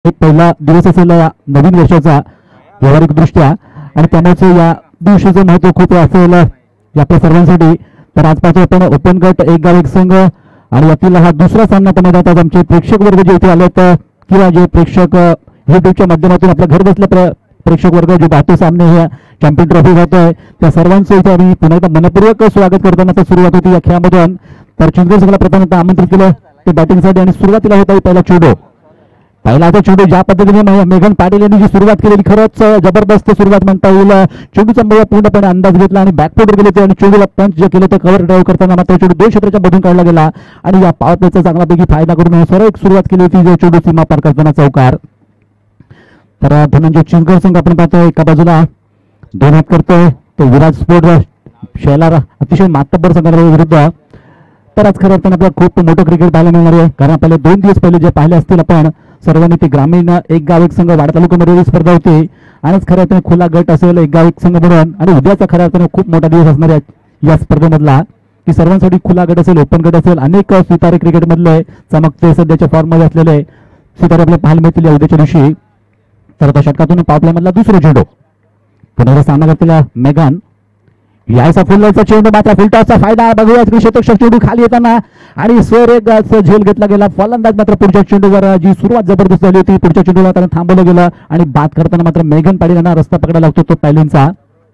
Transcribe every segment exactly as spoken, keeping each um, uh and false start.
एक पहिला दिवस असेल या नवीन वर्षाचा व्यावहारिक दृष्ट्या आणि त्यामुळे या दिवशीचं महत्व खूप असेल आपल्या सर्वांसाठी. तर आज पाहतो आपण ओपन गट एक गाव एक संघ आणि यातील हा दुसरा सामना तर मैदानात आमचे प्रेक्षक वर्ग जे इथे आलेत किंवा जे प्रेक्षक युट्यूबच्या माध्यमातून आपल्या घर बसल्या प्रेक्षक वर्ग जे पाहतो सामने ह्या चॅम्पियन ट्रॉफी होतोय त्या सर्वांचं इथे आम्ही पुन्हा एकदा मनपूर्वक स्वागत करताना तर सुरुवात होती या खेळामधून. तर चिंचवड संघाला प्रथमतः आमंत्रित केलं ते बॅटिंगसाठी आणि सुरुवातीला होता पहिला चेंडू. पहिला आता चेंडू ज्या पद्धतीने मेघन पाटील यांनी जी सुरुवात केलेली खरंच जबरदस्त सुरुवात म्हणता येईल. चेंडूचा मुळे पूर्णपणे अंदाज घेतला आणि बॅकफुटवर गेले ते आणि चेंडूला पंच जे केलं ते कव्हर ड्राईव्ह करताना मात्र चेंडू दोन क्षेत्राच्या मधून काढला गेला आणि या पॉवर प्लेचा चांगलापैकी फायदा करून सरळ एक सुरुवात केली होती जो चेंडू सीमा पार करताना चौकार. तर धनंजय चिंचगड संघ आपण पाहतोय एका बाजूला दोन हात करतोय तो विराज स्पोर्ट शेलार अतिशय मातब्बर संघाच्या विरुद्ध. तर आज खरं अर्थानं आपल्याला खूप मोठं क्रिकेट पाहायला मिळणार आहे कारण आपल्याला दोन दिवस पहिले जे पाहिले असतील आपण सर्वांनी ते ग्रामीण एक गाव एक संघ वाडा तालुक्यामध्ये स्पर्धा होती आणि खऱ्या अर्थाने खुला गट असेल एक गाव एक संघ म्हणून आणि उद्याचा खऱ्या अर्थाने खूप मोठा दिवस असणार आहे या स्पर्धेमधला की सर्वांसाठी खुला गट असेल ओपन गट असेल अनेक सितारे क्रिकेटमधले चमकते सध्याच्या फॉर्ममध्ये असलेले सितारे आपल्याला पाहायला मिळतील या उद्याच्या दिवशी. तर आता षटकातून पावल्यामधला दुसरा चेंडू पुन्हा सामना करतील मेघन यायचा फुलचा चेंडू मात्र फुलटॉसचा फायदा बघूया शतक चेंडू खाली येताना आणि स्वर एक झेल घेतला गेला. फलंदाज मात्र पुढच्या चेंडूवर जी सुरुवात जबरदस्त झाली होती पुढच्या चेंडूला त्यानं थांबवलं गेलं आणि बाद करताना मात्र मेघन पाटील यांना रस्ता पकडायला लागतो तो पहिल्यांचा.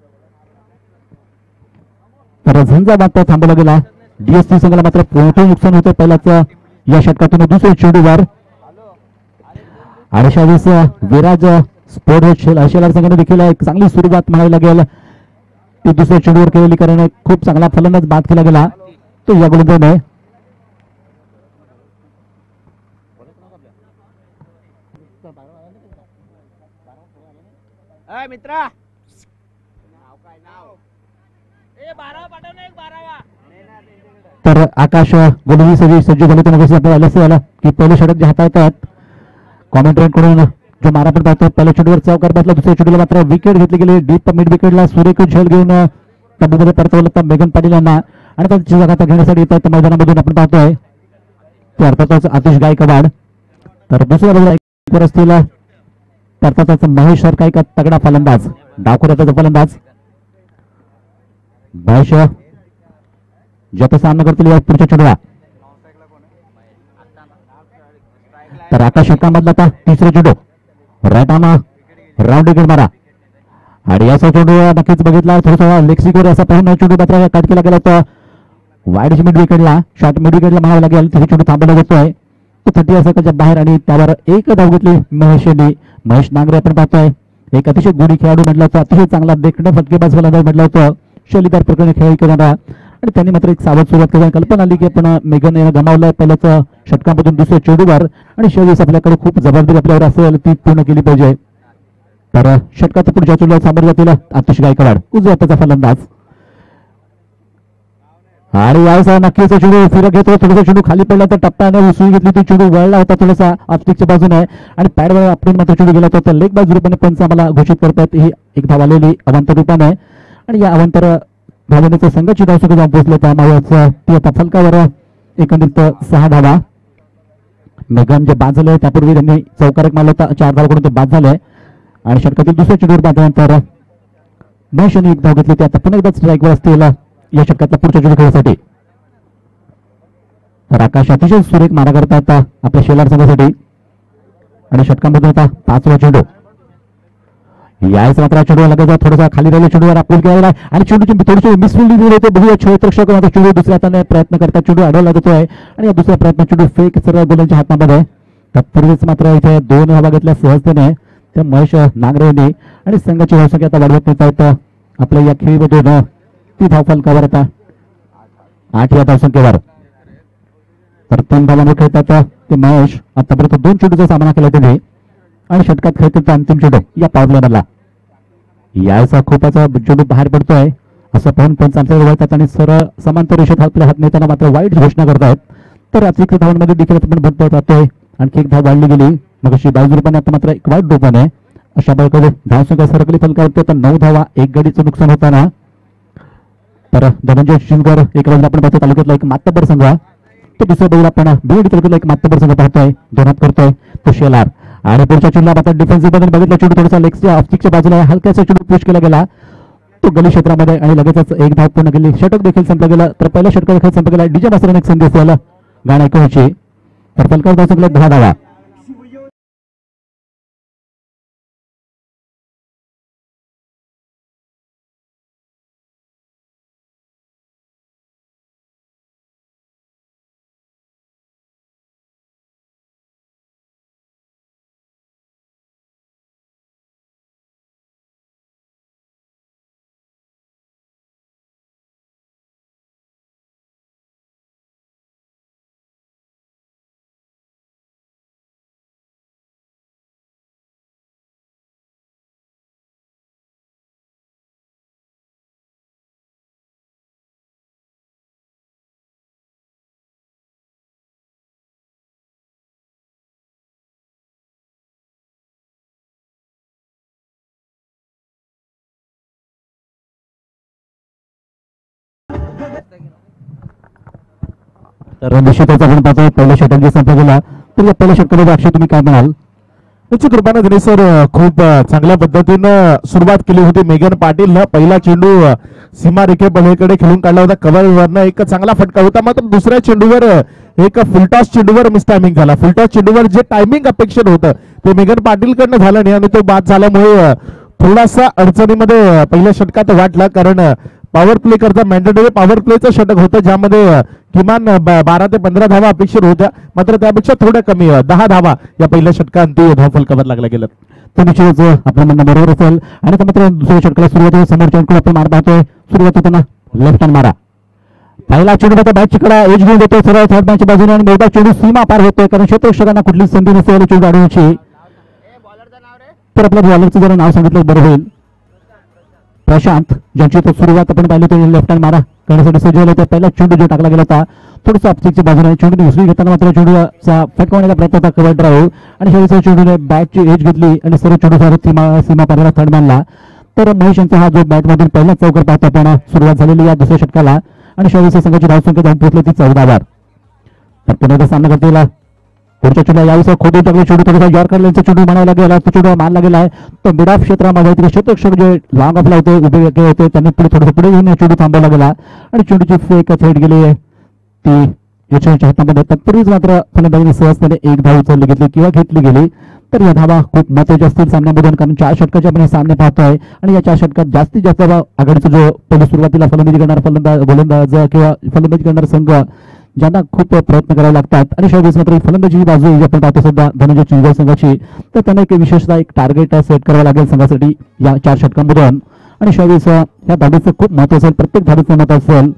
तर झंझा मात्र थांबवला गेला. डीएससी संघाला मात्र मोठं नुकसान होतं पहिल्याच या षटकातून दुसऱ्या चेंडूवर आणि शावीस विराज स्पोर्ट शेलार संघाने देखील एक चांगली सुरुवात म्हणावी लागेल ती दुसऱ्या चेंडूवर केलेली कारण खूप चांगला फलंदाज बाद केला गेला तो या गोलंदाजाने. तर आकाश गोलंदाजी सजी सज्ज झाले तर आपल्याला असं झालं की पहिले षटक जे हाताळतात कॉमेंट्रेंटकडून जो मारा पण पाहतो पहिल्या चेंडूवर चौकार बसला दुसऱ्या चेंडूला मात्र विकेट घेतली गेली डीप मिड विकेटला सुरेख झेल घेऊन तब्बूमध्ये परतवलं तर मेघन पाटील यांना आणि त्यांची जागा घेण्यासाठी येतात मैदानामधून आपण पाहतोय ते अर्थातच आतिश गायकवाड. तर दुसऱ्या बाजूला असतील अर्थातच महेश सारखा एक तगडा फलंदाज डावखुऱ्याचा फलंदाज महेश ज्याचा सामना करतील या पुढच्या चेंडूला. तर आकाश षटकामधला आता तिसरा चेंडू राईट आर्म राऊंड विकेट मारा आणि याचा चेंडू नक्कीच बघितला थोडासा लेक्सिकोर असा पाहून चेंडू मात्र कट केला गेला होता वाईड मिड विकेटला शॉर्ट मिड विकेटला म्हणावं लागेल तिथे चेंडू थांबवला जातोय तो थर्टी सर्कलच्या बाहेर आणि त्यावर एक धाव घेतली महेश यांनी. महेश नांगरे आपण पाहतोय एक अतिशय गुढी खेळाडू म्हटलं होतं अतिशय चांगला देखणं फटकेबाज फलंदाज म्हटलं होतं शैलीदार प्रकरणी खेळ करणारा आणि त्यांनी मात्र एक सावध सुरुवात केली कल्पना आली की आपण मेघन यानं गमावलंय पहिल्याच षटकामधून दुसऱ्या चेंडूवर आणि शेवटी आपल्याकडे खूप जबाबदारी आपल्यावर असेल ती पूर्ण केली पाहिजे. तर षटकात पुढच्या चेंडूला सामोरं जातील आतिश गायकवाड उजव्या हाताचा फलंदाज आणि यावेळेस नक्कीच चेंडू फिरक घेतो थोडासा चेंडू खाली पडला तर टप्प्याने उसळी घेतली ती चेंडू वळला होता थोडासा ऑफस्टिकच्या बाजूने आणि पॅडवर आपण मात्र चेंडू गेला होता लेग बाजू रूपाने पंच आम्हाला घोषित करतात ही एक धाव आलेली अवांतर रूपाने आणि या अवांतर धावण्याच्या संघाची धावसंख्या जाऊन पोहोचले त्यामुळे ती आता फलकावर एकंदरीत सहा धावा. मेघन जे बाद झाले त्यापूर्वी त्यांनी चौकार एक मारला होता चार धाव कडून ते बाद झाले आणि षटकातील दुसऱ्या चेंडूवर बांधल्यानंतर महेश यांनी एक धाव घेतली ती आता पुन्हा एकदा स्ट्राईकवर असतील या षटकातल्या पुढच्या चेंडू खेळण्यासाठी. तर आकाश अतिशय सुरेख मारा करतात आपल्या शेलार संघासाठी आणि षटकांमधून आता पाचवा चेंडू याच मात्र चेंडू लगायचा थोडासा खाली राहिला चेंडूवर आपण केला आणि चेंडूची थोडीशी मिसफिल्डिंग होते बघूया क्षेत्ररक्षक मात्र चेंडू दुसऱ्या हाताने प्रयत्न करतात चेंडू अडवला जातोय आणि या दुसऱ्या प्रयत्न चेंडू फेक सर्व गोलांच्या हातामध्ये. तत्पूर्वीच मात्र इथे दोन धावा घेतल्या सहजतेने त्या महेश नांगरे यांनी आणि संघाची धावसंख्या आता वाढवत नेत आहेत आपल्या या खेळीमधून ती धाव फलकावर आता आठ या धावसंख्येवर. तर तीन धावांवर खेळतात ते महेश आतापर्यंत दोन चेंडूचा सामना केला त्यांनी आणि षटकात खेळतात अंतिम चेंडू या पावल्याला याचा खूपच चेंडू बाहेर पडतोय असं पाहून पंच आमच्या वळतात आणि सरळ समांतर रेषेत आपल्या हात नेताना मात्र वाईट घोषणा करतायत. तर अतिरिक्त धावांमध्ये देखील आपण बदलत जातोय आणखी एक धाव वाढली गेली मग अशी बावीस रुपयाने आता मात्र एक वाईट रूपाने अशा प्रकारे धावसंख्या सरकली फलकावरती आता नऊ धावा एक गाडीचं नुकसान होताना. तर धनंजय चिंचगड एक बाजूला आपण पाहतो तालुक्यातला एक मातब्बर संघ तो दुसऱ्या बाजूला आपण बीड तालुक्याला एक मातबर संघ पाहतोय, दोनात करतोय तो शेलार. आणि पुढच्या चेंडूला आता डिफेन्सिव्ह मध्ये बघितला चेंडू थोडासा लेगच्या ऑफस्टिकच्या बाजूला हलक्याचा चेंडू पुश केला गेला तो गली क्षेत्रामध्ये आणि लगेचच एक धाव पूर्ण केली. षटक देखील संपला गेला. तर पहिल्या षटक देखील संपला गेला. डीजे मास्तरांनी एक संधी असेल गाणं ऐकूची. तर फलकावर धाव संपला दहा धावा. तर निश्चितच आपण पाहतो पहिल्या षटक जे संपला गेला. तर या पहिल्या षटकामध्ये अक्षय तुम्ही काय म्हणाल? निश्चित रूपाने दिनेश सर खूप चांगल्या पद्धतीनं सुरुवात केली होती. मेघन पाटील पहिला चेंडू सीमा रेखे पलीकडे खेळून काढला होता. कव्हरवरनं एक चांगला फटका होता. मात्र दुसऱ्या चेंडूवर एक फुलटॉस चेंडूवर मिस टायमिंग झाला. फुलटॉस चेंडूवर जे टायमिंग अपेक्षित होतं ते मेघन पाटील कडनं झालं नाही आणि तो बाद झाल्यामुळे थोडासा अडचणीमध्ये पहिल्या षटकात वाटला. कारण पॉवर प्ले करता मॅन्डेटरी पॉवर प्लेचं षटक होतं ज्यामध्ये किमान बारा ते पंधरा धावा अपेक्षित होत्या. मात्र त्यापेक्षा थोड्या कमी दहा धावा या पहिल्या षटकांती धाव फलकावर लागला गेला. तर निश्चितच आपलं म्हणणं बरोबर असेल. आणि मात्र दुसऱ्या षटकाला सुरुवातीला समोरच्या आपण मार पाहतोय. सुरुवात होताना लेफ्ट हँड मारा. पहिला चेंडू आता बॅट चिकडा एज घेऊन देतोय सरळ थर्ड मॅचच्या बाजूने आणि मोठा चेंडू सीमा पार होतोय कारण क्षेत्ररक्षकांना कुठलीच संधी नसेल चेंडू अडवण्याची. तर आपल्या बॉलरचं जरा नाव सांगितलं बरं होईल. प्रशांत ज्यांची तो सुरुवात आपण पाहिली होती लेफ्ट हँड मारा करण्यासाठी सज्ज झाला. पहिला चेंडू जो टाकला गेला होता थोडंसं ऑफस्टिकच्या बाजूने चेंडू दुसरी घेताना मात्र चेंडूचा फटकावण्याचा प्रयत्न होता कव्हर ड्राईव्ह आणि शेवटच्या चेंडूने बॅटची एज घेतली आणि सर्व चेंडू सीमा सीमा पाराला थर्ड मॅनला. तर महेश यांचा हा जो बॅटमधून पहिला चौकार पाहतो आपण सुरुवात झालेली या दुसऱ्या षटकाला आणि शेवटच्या संघाची धावसंख्या जाऊन पोहोचली ती चौदा बार. तर पुन्हा सामना करतेला पुढच्या चेंडू यावेळी खोदून टाकले चेंडू थोडासा यॉर्कर लेनचा चेंडू म्हणायला गेला तो चेंडू मारला गेला आहे. तो मिड ऑफ क्षेत्रामध्ये तिथे क्षेत्ररक्षक जे लॉंग ऑफला होते उभे होते त्यांनी पुढे थोडंसं पुढे घेऊन चेंडू थांबवला गेला आणि चेंडूची फेक थेट गेली ती यशवंतच्या हातामध्ये. तत्पूर्वीच मात्र फलंदाजीने सहजतेने एक धाव उचलली घेतली किंवा घेतली गेली. तर या धावा खूप महत्वाच्या असतील सामन्यामधून कारण चार षटकाचे आपण हे सामने पाहतोय आणि या चार षटकात जास्तीत जास्त आघाडीचा जो पहिली सुरुवातीला फलंदाजी करणारा फलंदाज गोलंदाज किंवा फलंदाजी करणारा संघ ज्यांना खूप प्रयत्न करावे लागतात आणि शेवटी मात्र फलंदाजी बाजू आपण पाहतो सध्या धनंजय चिंचवड संघाची. तर त्यांना एक विशेषतः एक टार्गेट सेट करावं लागेल संघासाठी या चार षटकांमधून आणि शेवटी या धाडीचं खूप महत्व असेल. प्रत्येक धाडीचं महत्व असेल.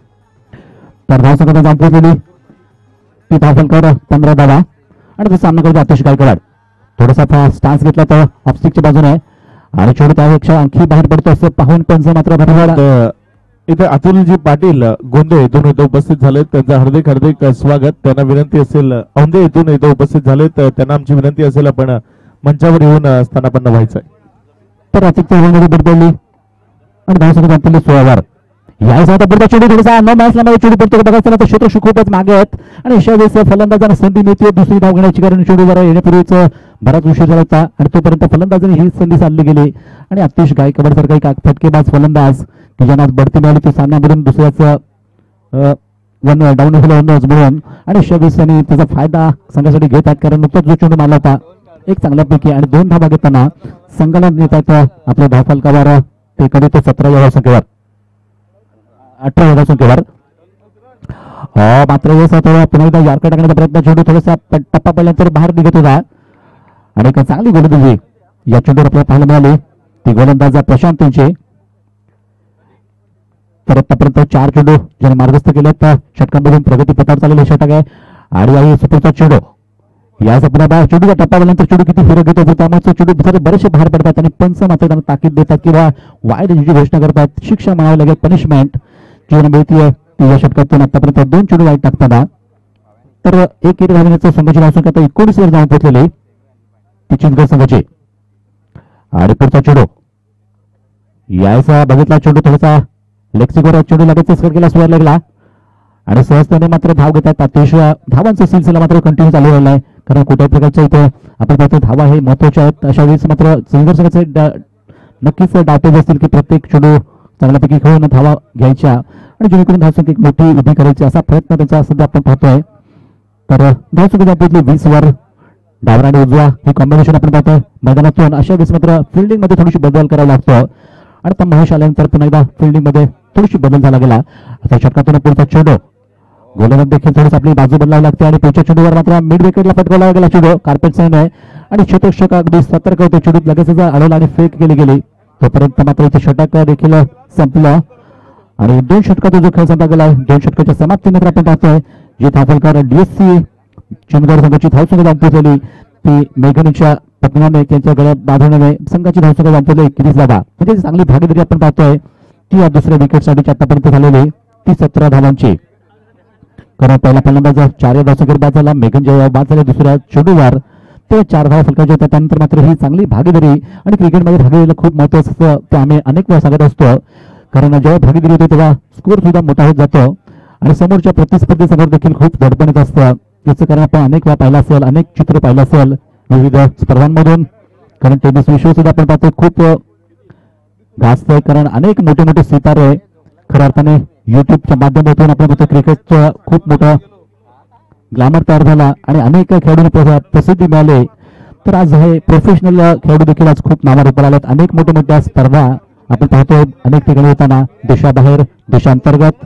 तर धाव संघाने जाऊन पोहोचलेली ती धाव फलकावर पंधरा धावा आणि तो सामना करतो आतिश गायकवाड. थोडासा स्टान्स घेतला तर ऑफस्टिकच्या बाजूने आणि चेंडू त्यापेक्षा आणखी बाहेर पडतो असं पाहून पंच मात्र भरवला. इथे अतुलजी पाटील गोंदे इथून इथं उपस्थित झालेत त्यांचं हार्दिक हार्दिक स्वागत. त्यांना विनंती असेल औंधे इथून इथं उपस्थित झालेत त्यांना आमची विनंती असेल आपण मंचावर येऊन स्थानापन्न व्हायचंय. तर अतिशय बदलली आणि धाव संख्या जाणली सोळा बार. यावेळेस आता पुढचा चेंडू थोडासा नऊ मॅच लांब चेंडू पडतो बघायला तर क्षेत्र खूपच मागे आहेत आणि अशा वेळेस फलंदाजांना संधी मिळते दुसरी धाव घेण्याची कारण चेंडूवर येण्यापूर्वीच बराच उशीर झाला होता आणि तोपर्यंत फलंदाजांनी ही संधी साधली गेली आणि आतिश गायकवाड सारखा एक फटकेबाज फलंदाज की ज्यांना बढती मिळाली ती सामन्यामधून दुसऱ्याच वन डाऊन म्हणून आणि अशा वेळेस त्यांनी त्याचा फायदा संघासाठी घेत आहेत कारण नुकताच जो चेंडू मारला होता एक चांगल्यापैकी आणि दोन धावा घेताना संघाला नेत आहेत आपल्या धाव फलकावर ते कधी तो सतरा या संख्येवर अठरा या संख्येवर. मात्र पुन्हा एकदा यार्कर टाकण्याचा प्रयत्न चेंडू थोडासा टप्पा पडल्यानंतर बाहेर निघत होता आणि एक चांगली गोलंदाजी या चेंडूवर आपल्याला पाहायला मिळाली ती गोलंदाज प्रशांत यांची. तर आतापर्यंत चार चेंडू ज्याने मार्गस्थ केले तर षटकांमधून प्रगती पथावर चाललेले षटक आहे आणि यावेळी सुपरचा चेंडू याच पुन्हा चेंडूचा टप्पा आल्यानंतर चेंडू किती फिरक घेतो त्यामुळे चेंडू बरेचसे बाहेर पडतात आणि पंच मात्र त्यांना ताकीद देतात किंवा वाईड रेंजची घोषणा करतात. शिक्षा म्हणावी लागेल पनिशमेंट जी मिळतीये ती या षटकातून आतापर्यंत दोन चेंडू वाईट टाकताना. तर एक एक धावण्याचं संघाची धावसंख्या आता एकोणीस वर जाऊन पोहोचलेली ती चिंचगड संघाची. आणि पुढचा चेंडू याचा बघितला चेंडू थोडासा लेक्सिकोर चेंडू लगेच गेला स्वेअर लागला आणि सहजतेने मात्र धाव घेतात. अतिशय धावांचा सिलसिला मात्र कंटिन्यू चालू राहिला आहे, कारण कुठल्याही प्रकारच्या इथे आपण पाहतो धावा हे महत्वाच्या आहेत. अशा वेळेस मात्र संघर्षाचे नक्कीच डाटेज असतील की प्रत्येक चेंडू चांगल्यापैकी खेळून धावा घ्यायच्या आणि जेणेकरून धावसंख्या एक मोठी उभी करायची असा प्रयत्न त्यांचा सध्या आपण पाहतोय. तर धावसंख्या आपली वीस वर डावरा आणि उजवा हे कॉम्बिनेशन आपण पाहतोय मैदानातून. अशा वेळेस मात्र फिल्डिंग मध्ये थोडीशी बदल करावा लागतो आणि आता महेश आल्यानंतर पुन्हा एकदा फिल्डिंग मध्ये थोडीशी बदल झाला गेला. आता षटकातून पुढचा चेंडू गोलंदाज देखील थोडीशी आपली बाजू बदलावी लागते आणि पुढच्या चेंडूवर मात्र मिड विकेटला फटकावला गेला चेंडू कार्पेट साईन आहे आणि क्षेत्ररक्षक अगदी सतर्क होते. चेंडू लगेचच अडवला आणि फेक केली गेली. तोपर्यंत मात्र इथे षटक देखील संपलं आणि दोन षटकात जो खेळ संपला गेला. दोन षटकाच्या समाप्तीनंतर आपण पाहतोय जी धावफलकावर डीएससी चिमगड संघाची धावसंख्या जाऊन पोहोचली ती मेघनीच्या पत्नीने त्यांच्या गळ्यात बांधण्याने संघाची धावसंख्या जाऊन पोहोचली एकवीस धावा. म्हणजे चांगली भागीदारी आपण पाहतोय ती या दुसऱ्या विकेटसाठी आतापर्यंत झालेली ती सतरा धावांची. कारण पहिला फलंदाज चार या धावसंख्येवर बाद झाला. मेघन जेव्हा बाद झाले दुसऱ्या चेंडूवर ते चार धावा फलकायचे होत्या. त्यानंतर मात्र ही चांगली भागीदारी आणि क्रिकेटमध्ये भागीदारीला खूप महत्वाचं असतं ते आम्ही अनेक वेळा सांगत असतो. कारण जेव्हा भागीदारी होते तेव्हा स्कोर सुद्धा मोठा होत जातो आणि समोरच्या प्रतिस्पर्धेसमोर देखील खूप दडपणीत असतं. याचं कारण आपण अनेक वेळा पाहिलं असेल, अनेक चित्र पाहिलं असेल विविध स्पर्धांमधून. कारण टेनिस विश्व सुद्धा आपण पाहतो खूप गाजतंय, कारण अनेक मोठे मोठे सितारे खऱ्या अर्थाने युट्यूबच्या माध्यमातून आपण पाहतो क्रिकेटचं खूप मोठं ग्लॅमर तयार झाला आणि अनेक खेळाडूंना प्रसिद्धी मिळाली. तर आज हे प्रोफेशनल खेळाडू देखील आज खूप नावारूपाला आलेत. अनेक मोठ्या मोठ्या स्पर्धा आपण पाहतोय अनेक ठिकाणी होताना देशाबाहेर देशांतर्गत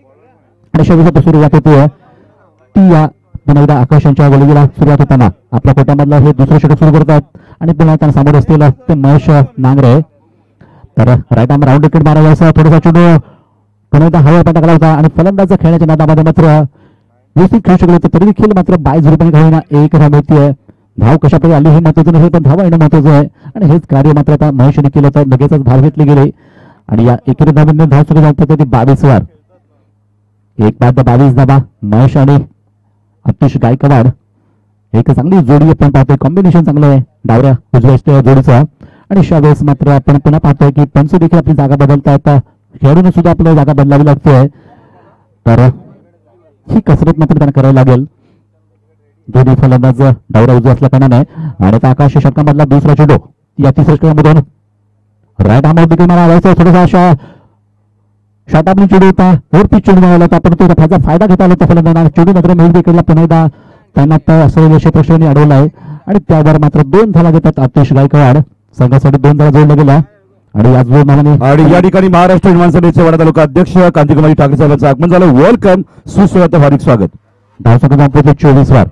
आणि अशा विषयात सुरुवात होते ती या पुन्हा एकदा आकाश यांच्या गोलंदाजीला सुरुवात होताना आपल्या कोट्यामधलं हे दुसरं षटक सुरू करतात आणि पुन्हा त्यांना सामोर असतील ते महेश नांगरे. तर राईट आर्म राऊंड विकेट मारायला असा थोडासा चेंडू पुन्हा एकदा हवा टाकला होता आणि फलंदाज खेळण्याच्या नादामध्ये मात्र व्यवस्थित खेळू शकले होते तरी देखील मात्र बाईस रुपये घालून एक धाव मिळते. धाव कशाप्रकारे आली हे महत्वाचं नाही पण धावा येणं महत्वाचं आहे आणि हेच कार्य मात्र आता महेशने केलं तर लगेचच धाव घेतली गेली आणि या एकेरी धावांनी धाव सुरू झाली ती बावीस वर. एक बाद बावीस धावा महेश आणि अतिश गायकवाड एक चांगली जोडी आपण पाहतोय. कॉम्बिनेशन चांगलं आहे डावऱ्या उजव्या जोडीचं आणि अशा वेळेस मात्र आपण पुन्हा पाहतोय की पंच देखील आपली जागा बदलतायत. खेळाडूंना सुद्धा आपल्याला जागा बदलावी लागते. तर ही कसरत मात्र त्यांना करायला लागेल. दोन्ही फलंदाज डावऱ्या उजव्या असल्या कारणाने आणि आता आकाश षटकामधला दुसरा चेंडू या तिसऱ्या षटकामधून राईट आर्म देखील मला व्हायचा थोडासा अशा शॉट आपली चेंडू होता वरती चेंडू मारायला होता परंतु त्याचा फायदा घेता आला त्या फलंदाजांना. चेंडू मात्र मेल विकेटला पुन्हा एकदा त्यांना असलेल्या क्षेत्रक्षणी अडवला आहे आणि त्यावर मात्र दोन धावा घेतात अतिश गायकवाड. संघासाठी दोन धावा जोडल्या गेल्या आणि आज दोन धावांनी आणि या ठिकाणी महाराष्ट्र निर्माण समितीचे वडा तालुका अध्यक्ष कांतिकुमारी ठाकरे साहेबांचं आगमन झालं. वेलकम, सुस्वागत, हार्दिक स्वागत. धावसंख्या पोहोचले चोवीस वर.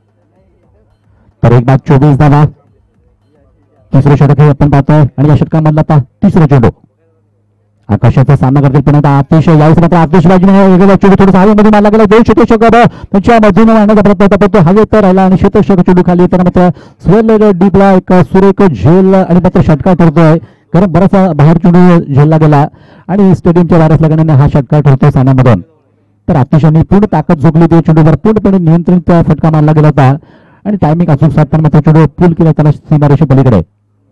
तर एक बाद चोवीस धावा तिसरे षटक हे आपण पाहतोय आणि या षटकामधला आता तिसरा चेंडू आकाशाचा सामना करतील पुन्हा अतिशय यावेळेस मात्र आतिशबाजीने चेंडू थोडं हवेमध्ये मारला गेला. दोन क्षेत्रक्षक त्यांच्या मधून मारण्याचा प्रयत्न होता पण तो हवेत राहिला आणि क्षेत्रक्षक चेंडू खाली येताना मात्र स्वेल डीपला एक सुरेख झेल आणि मात्र षटकार ठरतोय. कारण बराचसा बाहेर चेंडू झेलला गेला आणि स्टेडियमच्या बाहेर असल्या कारणाने हा षटकार ठरतोय सामन्यामधून. तर अतिशयने पूर्ण ताकद झोपली होती चेंडूवर पूर्णपणे नियंत्रित फटका मारला गेला होता आणि टायमिंग अचूक साधताना मात्र चेंडू पूल केला त्याला सीमारेषे पलीकडे.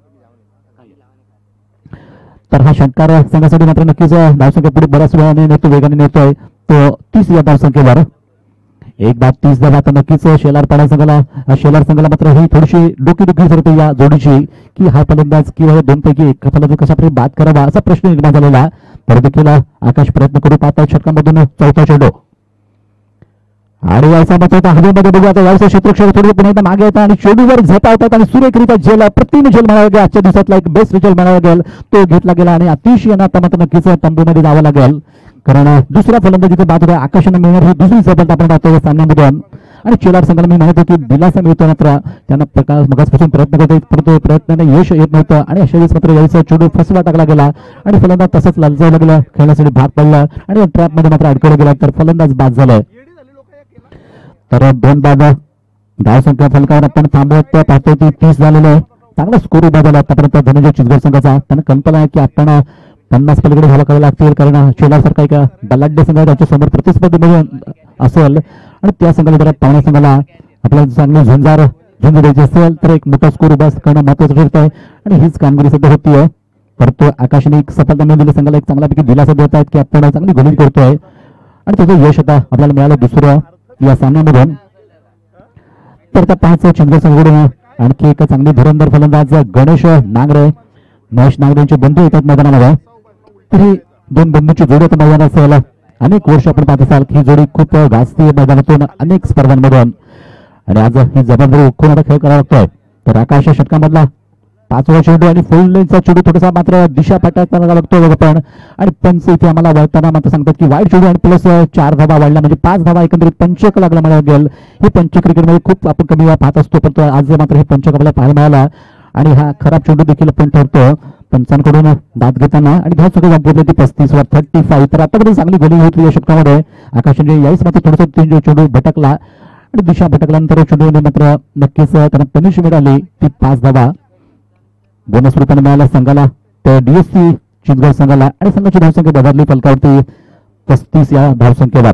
तर हा षटकार संघासाठी मात्र नक्कीच धावसंख्या पुढे बऱ्याच वेळाने नेतो वेगाने नेतोय तो तीस या धावसंख्येवर. एक बाद तीस धावा तर नक्कीच शेलार पाडा संघाला शेलार संघाला मात्र ही थोडीशी डोकेदुखी ठरते या जोडीची की हा फलंदाज किंवा दोन पैकी एक फलंदाज कशाप्रकारे बाद करावा असा प्रश्न निर्माण झालेला. तर देखील आकाश प्रयत्न करू पाहता षटकामधून चौथा चेंडू आणि याचा मात्र हवेमध्ये बघू आता यावेळेस क्षेत्रक्षक थोडे पुन्हा एकदा मागे येतात आणि चेंडूवर झेता होतात आणि सुरेखरित्या झेल प्रतिम झेल म्हणावा लागेल. आजच्या दिवसातला एक बेस्ट रिझल्ट म्हणावा लागेल तो घेतला गेला आणि अतिशय आता मात्र नक्कीच तंबूमध्ये जावं लागेल कारण दुसरा फलंदाज जिथे बाद होता आकाशाने मिळणार ही दुसरी सफलता आपण पाहतो सामन्यामधून. आणि शेलार संघाला मी म्हणतो की दिलासा मिळतो मात्र त्यांना प्रकाश मगासपासून प्रयत्न करत परंतु प्रयत्नाने यश येत नव्हतं आणि अशा वेळेस मात्र यावेळेस चेंडू फसवा टाकला गेला आणि फलंदाज तसंच लालचावला गेला खेळण्यासाठी भाग पडला आणि ट्रॅपमध्ये मात्र अडकवला गेला तर फलंदाज बाद झालाय. तर दोन बाद धावसंख्या फलकावर आपण थांबवत पाहतो ती तीस झालेलं आहे. चांगला स्कोर उभा झाला आतापर्यंत धनंजय चिचगर संघाचा. त्यांना कल्पना आहे की आपण पन्नास पलीकडे धावा करावे लागतील कारण शेलारसारखा एक बलाढ्य संघ त्याच्या समोर प्रतिस्पर्धेमध्ये असेल आणि त्या संघाला जरा पावण्या संघाला आपल्याला चांगली झुंजार झुंज द्यायची असेल तर एक मोठा स्कोर उभा करणं महत्वाचं ठरत आहे आणि हीच कामगिरी सध्या होतीये. परंतु आकाशने एक सफलता मिळून दिली संघाला एक चांगल्यापैकी दिलासा देत आहेत की आपण चांगली गोलंदाजी करतोय आणि त्याचं यश आता आपल्याला मिळालं दुसरं या सामन्यामधून. तर त्या पाच चिंचवड संघाकडून आणखी एक चांगली धुरंधर फलंदाज गणेश नांगरे, महेश नांगरे यांचे बंधू येतात मैदानामध्ये. तरी दोन बंधूंची जोडी आता मैदानात असेल. अनेक वर्ष आपण पाहत असाल की ही जोडी खूप गाजती मैदानातून अनेक स्पर्धांमधून, आणि आज ही जबाबदारी उखून आता खेळ करावा लागतोय. तर आकाश षटकामधला पाचवा चेंडू आणि फुल लेनचा चेंडू थोडासा मात्र दिशा पाठवताना लागतोय पण, आणि पंच इथे आम्हाला वळताना मात्र सांगतात की वाईट चेंडू आणि प्लस चार धावा वाढला म्हणजे पाच धावा एकंदरीत पंचक लागला मला गेल. हे पंच क्रिकेटमध्ये खूप आपण कमी वेळा पाहत असतो, पण आज मात्र हे पंचक आपल्याला पाहायला मिळाला. आणि हा खराब चेंडू देखील पण ठरतो पंचांकडून दाद घेताना, आणि धाव चुकी संपवली ती पस्तीस वर थर्टी फाईव्ह. तर आतापर्यंत चांगली गोली होती या षटकामध्ये. आकाशाने यावेळेस मात्र थोडंसं तीन चेंडू भटकला आणि दिशा भटकल्यानंतर चेंडूने मात्र नक्कीच त्यांना पनिश मिळाली ती पाच धावा बोनस रूपाने मिळाला संघाला, तर डीएससी चिंचवड संघाला. आणि संघाची धावसंख्या बदलली फलकावरती पस्तीस या धावसंख्येवर.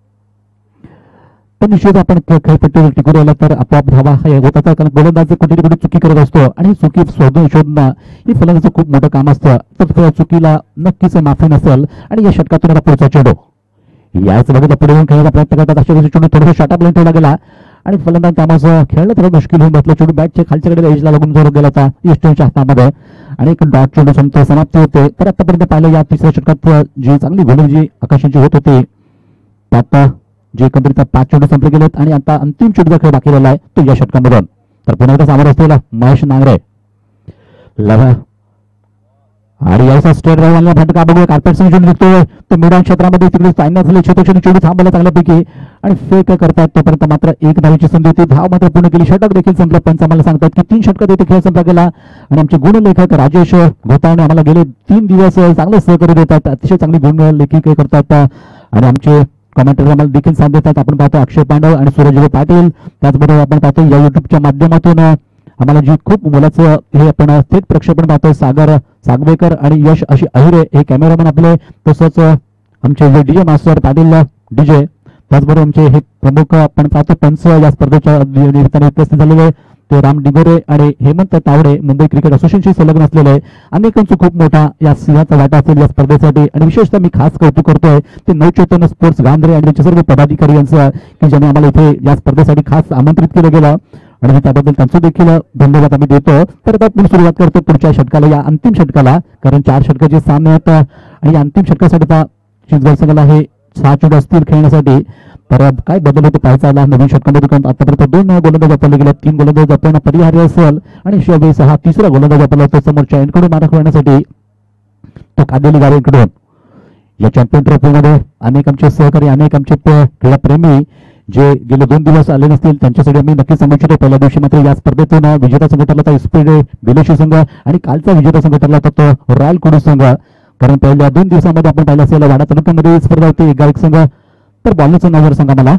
तर निश्चित आपण खेळपट्टीवर टिकून राहिला तर आपोआप धावा हे होत असतात, कारण गोलंदाज कुठे कुठे चुकी करत असतो आणि चुकी शोधून शोधणं ही फलंदाजाचं खूप मोठं काम असतं. तर चुकीला नक्कीच माफी नसेल. आणि या षटकातून आता पुढचा चेंडू याच बघित पुढे येऊन खेळायचा प्रयत्न करतात. अशा चेंडू थोडंसं शॉर्ट लाईन ठेवला गेला आणि फलंदाज त्यामुळे खेळणं थोडं मुश्किल होऊन बसलं. चेंडू बॅटच्या खालच्याकडे एजला लागून जोर गेला होता ईस्टर्नच्या हातामध्ये आणि एक डॉट चेंडू संपत समाप्ती होते. तर आतापर्यंत पाहिलं या तिसऱ्या षटकात जी चांगली गोली जी आकाशांची होत होती त्यात जे एकंदरीत पाच चेंडू संपले गेलेत आणि आता अंतिम चेंडूचा खेळ बाकी राहिला आहे तो या षटकामधून. तर पुन्हा एकदा सामोरं असलेला महेश नांगरे लढा आणि याचा स्टेट ड्राईव्हरला फटका बघूया. कार्पेट संघ चेंडू निघतोय तो मिडॉन क्षेत्रामध्ये तिकडे फायनल झाले छोटे चेंडू थांबवला चांगल्यापैकी आणि फेक करतात. तोपर्यंत मात्र एक धावेची संधी होती, धाव मात्र पूर्ण केली. षटक देखील संपलं. पंच आम्हाला सांगतात की तीन षटकात इथे खेळ संपला गेला आणि आमचे गुणलेखक राजेश घोतावणे आम्हाला गेले तीन दिवस चांगले सहकार्य देतात, अतिशय चांगली गुणलेखी करतात आणि आमचे कमेंटर आम्हाला देखील साथ देतात. आपण पाहतो अक्षय पांडव आणि सूरज पाटील, त्याचबरोबर आपण पाहतो या युट्यूबच्या माध्यमातून आम्हाला जी खूप मुलाचं हे आपण थेट प्रक्षेपण पाहतोय सागर सागवेकर आणि यश अशी अहिरे हे कॅमेरामॅन आपले, तसंच आमचे जे डीजे मास्टर पाटील डीजे, त्याचबरोबर आमचे हे प्रमुख आपण पाहतो पंच या स्पर्धेच्या निमित्ताने उपस्थित झालेले ते राम डिगोरे आणि हेमंत तावडे मुंबई क्रिकेट असोसिएशनशी संलग्न असलेले अनेकांचा खूप मोठा या सिंहाचा वाटा असेल या स्पर्धेसाठी. आणि विशेषतः मी खास कौतुक करतोय ते नवचैतन्य स्पोर्ट्स गांधरे आणि त्यांचे सर्व पदाधिकारी यांचं की ज्यांनी आम्हाला इथे या स्पर्धेसाठी खास आमंत्रित केलं गेलं आणि त्याबद्दल त्यांचं देखील धन्यवाद आम्ही देतो. तर आता पुढे सुरुवात करतो पुढच्या षटकाला, या अंतिम षटकाला, कारण चार षटकाचे सामने आहेत आणि अंतिम षटकासाठी आता चिंचवड संघाला हे सहा चेंडू असतील खेळण्यासाठी. तर काय बदल होते पाहायचा आला नवीन षटकामध्ये. आतापर्यंत दोन गोलंदाज वापरले गेले, तीन गोलंदाज आपण परिहार्य असेल आणि शिवाय सहा तिसरा गोलंदाज वापरला होता समोरच्या एंडकडून मारा खेळण्यासाठी तो कादेली गारेकडून. या चॅम्पियन ट्रॉफीमध्ये अनेक आमचे सहकारी अनेक आमचे क्रीडा प्रेमी जे गेले दोन दिवस आले नसतील त्यांच्यासाठी आम्ही नक्कीच सांगू इच्छितो. पहिल्या दिवशी मात्र या स्पर्धेतून विजेता संघ ठरला होता एसपी बिलेशी संघ आणि कालचा विजेता संघ ठरला होता तो रॉयल कुडू संघ. कारण पहिल्या दोन दिवसामध्ये आपण पाहिलं असेल वाडा तालुक्यामध्ये स्पर्धा होती एक गायक संघ, तर बॉलरचं नाव जर सांगा मला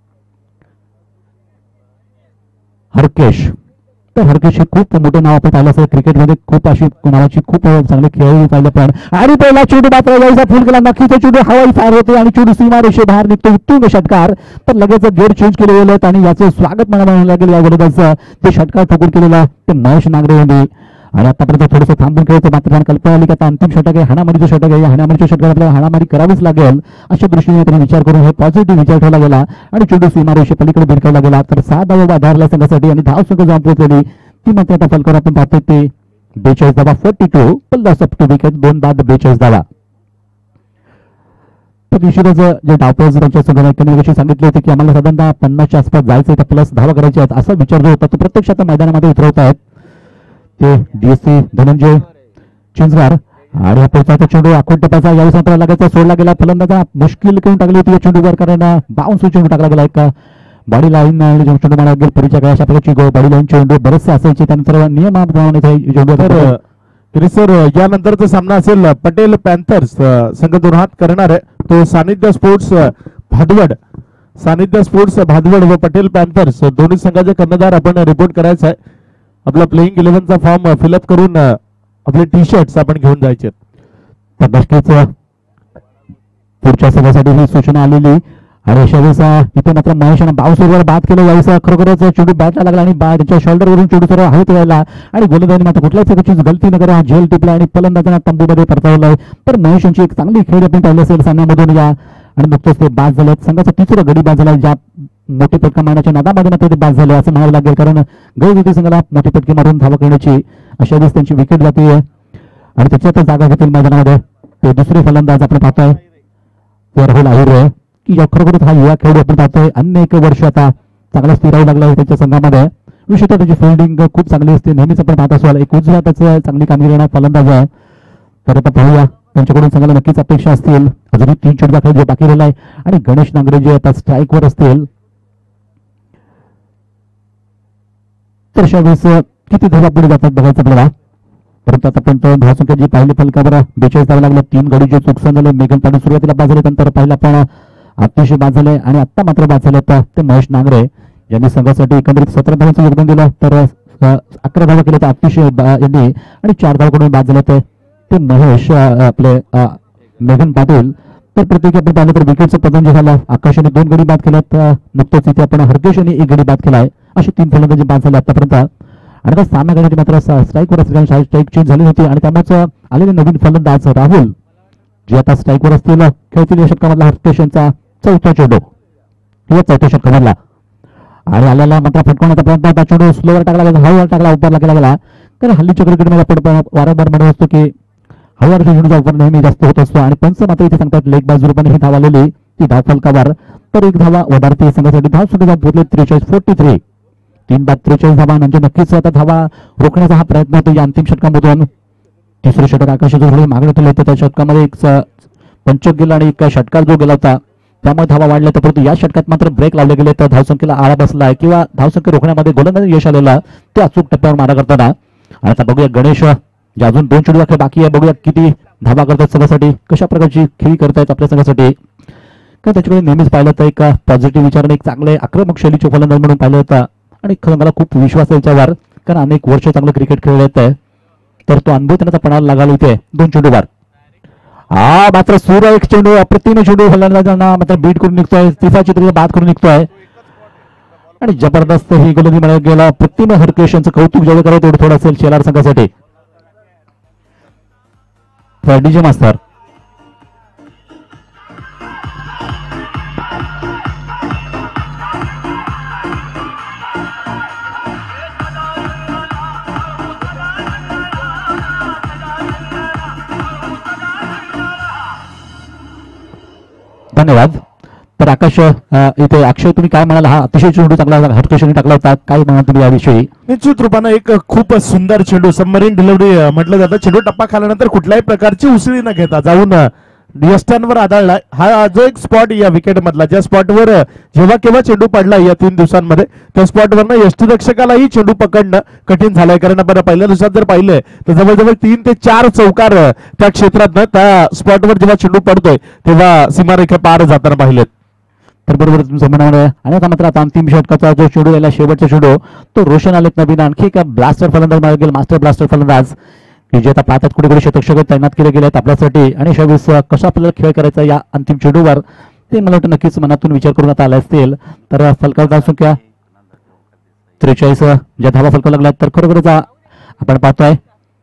हरकेश. तर हरकेश हे खूप मोठं नाव आपण पाहिलं असेल क्रिकेटमध्ये, खूप अशी नावाची खूप चांगले खेळ पाहिलं पण. आणि पहिला चेंडू मात्र यायचा फुल केला नक्कीच चेंडू हवाई फायर होते आणि चेंडू सीमा रेषे बाहेर निघतो. उत्तुंग षटकार. तर लगेच गेअर चेंज केले गेलेत आणि याचं स्वागत म्हणायला लागेल या गोलंदाजाचं. ते षटकार ठोकून केलेला ते महेश नांगरे यांनी. आणि आतापर्यंत थोडंसं थांबून खेळायचं मात्र त्यांना कल्पना आली की आता अंतिम षटक आहे, हाणामारीचं षटक आहे, या हाणामारीच्या षटकात आपल्याला हाणामारी करावीच लागेल अशा दृष्टीने त्यांनी विचार करून हे पॉझिटिव्ह विचार ठेवला गेला आणि चेंडू सीमारेषे पलीकडे भिरकावला गेला. तर सहा धावा आधारला संघासाठी आणि धाव संघ जाऊन पोहोचलेली ती मात्र आता फलकावर आपण पाहतो ते बेचाळीस धावा फोर्टी टू पल्लास अप टू विकेट दोन बाद बेचाळीस धावा. तर निश्चितच जे डावपेच त्यांच्या संघटनेशी सांगितले होते की आम्हाला साधारणतः पन्नासच्या आसपास जायचं तर प्लस धावा करायचे आहेत असा विचार जो होता तो प्रत्यक्षात मैदानामध्ये उतरवत आहेत ते डीएससी धनंजय चिंचवार. आणि हा पुढचा चेंडू आखूड टप्प्याचा यावेळी संपला लागायचा सोडला गेला. फलंदाजा मुश्किल करून टाकली होती या चेंडूवर कारण बाउन्स चेंडू टाकला गेला. एक बॉडी लाईन चेंडू मला गेल परिचय अशा प्रकारची बॉडी लाईन चेंडू बरेचसे असायचे त्यानंतर नियमाप्रमाणे चेंडू. तरी सर यानंतरचा सामना असेल पटेल पॅन्थर्स संघ दोन हात करणार आहे तो सानिध्य स्पोर्ट्स भादवड. सानिध्य स्पोर्ट्स भादवड व पटेल पॅन्थर्स दोन्ही संघाचे कर्णधार आपण रिपोर्ट करायचा आहे. आपला प्लेइंग इलेव्हनचा फॉर्म फिलअप करून आपले टी शर्ट्स आपण घेऊन जायचे. तर नक्कीच पुढच्या सभेसाठी ही सूचना आलेली आणि अशा इथे मात्र महेशानं बाउन्सवर बाद केलं. यावेळेस खरोखरच चेंडू बॅटला लागला आणि बॅटच्या शोल्डरवरून चेंडू सर्व हवेत राहिला आणि गोलंदाजाने मात्र कुठल्याच प्रकारची गलती न करा हा झेल टिपला आणि फलंदाजांना तंबूमध्ये परतवलाय. तर महेश यांची एक चांगली खेळ आपण पाहिली असेल सामन्यामधून या आणि नुकतंच ते बाद झाले. संघाचा तिसरा गडी बाद झाला. ज्या मोठे फटका मारण्याच्या नादामध्ये मात्र ते बाद झाले असं म्हणावं लागेल, कारण गैरविधी संघाला मोठे फटके मारून धावा करण्याची अशा वेळेस त्यांची विकेट जाते आणि त्याच्यातच जागा घेतील मैदानामध्ये. ते दुसरे फलंदाज आपण पाहतोय ते राहुल आहिर आहे की या खरोखरच हा युवा खेळाडू आपण पाहतोय अनेक वर्ष आता चांगला स्थिरावू लागला आहे त्याच्या संघामध्ये. विशेषतः त्याची फिल्डिंग खूप चांगली असते. नेहमीच आपण पाहत असाल एक उजव्या त्याचं चांगली कामगिरी येणार फलंदाज आहे. तर आता पाहूया त्यांच्याकडून संघाला नक्कीच अपेक्षा असतील. अजूनही तीन चेंडू खेळ जे बाकी राहिला आहे आणि गणेश नांगरे जे आता स्ट्राईकवर असतील तर अशा वेळेस किती धावा पुढे जातात बघायचं आपल्याला. परंतु आतापर्यंत धावसंख्या जी पाहिली फलकावर बेचाळीस धावा लागल्या. तीन गडी जे चुकसन झाले. मेघन पाटील सुरुवातीला बाद झाले, नंतर पाहिला पण अतिशय बाद झाले आणि आता मात्र बाद झाले तर ते महेश नांगरे यांनी संघासाठी एकंदरीत सतरा धावांचं योगदान दिलं. तर अकरा धावा केल्या तर अतिशय यांनी आणि चार धावाकडून बाद झाले ते महेश आपले मेघन पाटील. तर प्रत्येकी आपण पाहिलं तर विकेटचं पतन जे झालं. आकाश यांनी दोन गडी बाद केल्यात. नुकतंच इथे आपण हरकेश यांनी एक गडी बाद केलाय. अशी तीन फलंदाजी बाद झाले आतापर्यंत. आणि आता सामना करण्याची मात्र स्ट्राईकवर असतील कारण स्ट्राईक चेंज झाली होती आणि त्यामुळे आलेले नवीन फलंदाज राहुल जे आता स्ट्राईकवर असतील खेळतील या षटकामधला हरकेश यांचा चौथा चेंडू किंवा चौथ्या षटकामधला आणि आल्याला मात्र फटकवण्याचा प्रयत्न होता. चेंडू स्लोवर टाकला गेला, हळूहळू टाकला, उपरला केला गेला. कारण हल्लीच्या क्रिकेटमध्ये आपण वारंवार म्हणत असतो की हळूहळू चेंडूचा वापर नेहमी जास्त होत असतो आणि पंच मात्र इथे सांगतात लेग बाजू रूपाने ही धाव आलेली ती धाव फलकावर. तर एक धावा वधारती संघासाठी धाव सुद्धा पोहोचले त्रेचाळीस फोर्टी थ्री तीन बाद त्रेचाळीस धावा. म्हणजे नक्कीच आता धावा रोखण्याचा हा प्रयत्न होतो या अंतिम षटकामधून. तिसरे षटक आकाशाचं मागणी ठेवलं होतं त्या षटकामध्ये एक पंचक गेला आणि एक षटकार जो गेला होता त्यामुळे धावा वाढल्या. तर परंतु या षटकात मात्र ब्रेक लावले गेले तर धावसंख्येला आळा बसलाय किंवा धावसंख्या रोखण्यामध्ये गोलंदाज यश आलेला ते अचूक टप्प्यावर मारा करताना. आणि आता बघूया गणेश जे अजून दोन चेंडू दाखल बाकी आहे. बघूया किती धावा करतात संघासाठी, कशा प्रकारची खेळी करतायत आपल्या संघासाठी. कारण त्याच्याकडे नेहमीच पाहिलं तर एक पॉझिटिव्ह विचाराने एक चांगले आक्रमक शैलीचे फलंदाज म्हणून पाहिलं होतं आणि मला खूप विश्वास आहे त्याच्यावर कारण अनेक वर्ष चांगलं क्रिकेट खेळले आहे. तर तो अनुभव त्यांना पणाला लागला इथे दोन चेंडूवर. हा मात्र सूर एक चेंडू अप्रतिम चेंडू फलंदाजांना मात्र बीट करून निघतोय. तिसरा चित्र बाद करून निघतोय आणि जबरदस्त ही गोलंदाजी मला गेला. अप्रतिम हरकेश यांचं कौतुक जेवढं करावं तेवढं थोडं असेल शेलार संघासाठी. डीजे मास्तर धन्यवाद. तर आकाश इथे अक्षय तुम्ही काय म्हणाला, हा अतिशय चेंडू चांगला हरकेशने टाकला होता, काय म्हणाल तुम्ही याविषयी? निश्चित रूपानं एक खूप सुंदर चेंडू सबमरीन डिलिव्हरी म्हटलं जातं. चेंडू टप्पा खाल्यानंतर कुठल्याही प्रकारची उसळी न घेता जाऊन यष्ट्यांवर आदळला. हा जो एक स्पॉट या विकेट मधला ज्या स्पॉटवर जेव्हा केव्हा चेंडू पडला या तीन दिवसांमध्ये त्या स्पॉटवरनं यष्टीरक्षकालाही चेंडू पकडणं कठीण झालंय. कारण आपण पहिल्या दिवसात जर पाहिलंय तर जवळजवळ तीन ते चार चौकार त्या क्षेत्रात त्या स्पॉटवर जेव्हा चेंडू पडतोय तेव्हा सीमारेखा पार जाताना पाहिलेत. तर बरोबर तुमचं म्हणणं आहे. आणि आता मात्र आता अंतिम षटकाचा जो चेंडू याला शेवटचा चेंडू तो रोशन आलेत नवीन आणखी एक ब्लास्टर फलंदाज मागे गेला, मास्टर ब्लास्टर फलंदाज की जे आता पाहतात कुठे कुठे शतक तैनात केले गेले आहेत आपल्यासाठी आणि अशा वेळेस कसा आपल्याला खेळ करायचा या अंतिम चेंडूवर ते मला वाटतं नक्कीच मनातून विचार करून आता आले असतील. तर फलकावर धाव संख्या त्रेचाळीस ज्या धावा फलकावर लागल्या तर खरोखरच आपण पाहतोय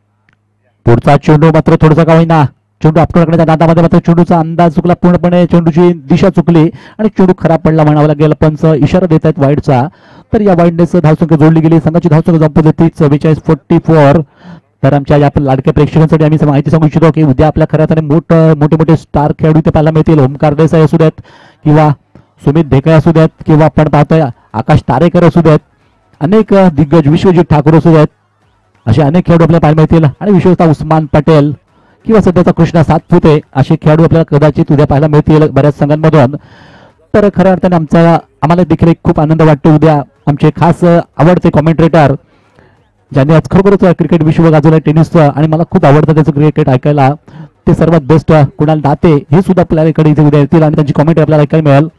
पुढचा चेंडू मात्र थोडासा का होईना चेंडू आपटून टाकण्याच्या नादामध्ये मात्र चेंडूचा अंदाज चुकला, पूर्णपणे चेंडूची दिशा चुकली आणि चेंडू खराब पडला म्हणावा लागेल. पंच इशारा देत आहेत वाईडचा. तर या वाईडनेस धावसंख्या जोडली गेली. संघाची धावसंख्या जमपली ती चव्वेचाळीस फोर्टी फोर. तर आमच्या या लाडक्या प्रेक्षकांसाठी आम्ही माहिती सांगू इच्छितो की उद्या आपल्या खऱ्या अर्थाने मोठ मोठे मोठे स्टार खेळाडू इथे पाहायला मिळतील. ओमकार देसाई असू द्यात किंवा सुमित ढेकळे असू द्यात किंवा आपण पाहतोय आकाश तारेकर असू द्यात, अनेक दिग्गज विश्वजित ठाकूर असू द्यात, असे अनेक खेळाडू आपल्याला पाहायला मिळतील. आणि विशेषतः उस्मान पटेल किंवा सध्याचा कृष्णा सातपुते असे खेळाडू आपल्याला कदाचित उद्या पाहायला मिळतील बऱ्याच संघांमधून. तर खऱ्या अर्थाने आमचा आम्हाला देखील एक खूप आनंद वाटतो. उद्या आमचे खास आवडते कॉमेंट्रेटर ज्यांनी आज खरोखरच क्रिकेट विश्व गाजवलं टेनिसचं आणि मला खूप आवडतं त्याचं क्रिकेट ऐकायला, ते सर्वात बेस्ट कुणाल दाते हे सुद्धा आपल्याकडे इथे उद्या येतील आणि त्यांची कॉमेंट्री आपल्याला ऐकायला मिळेल.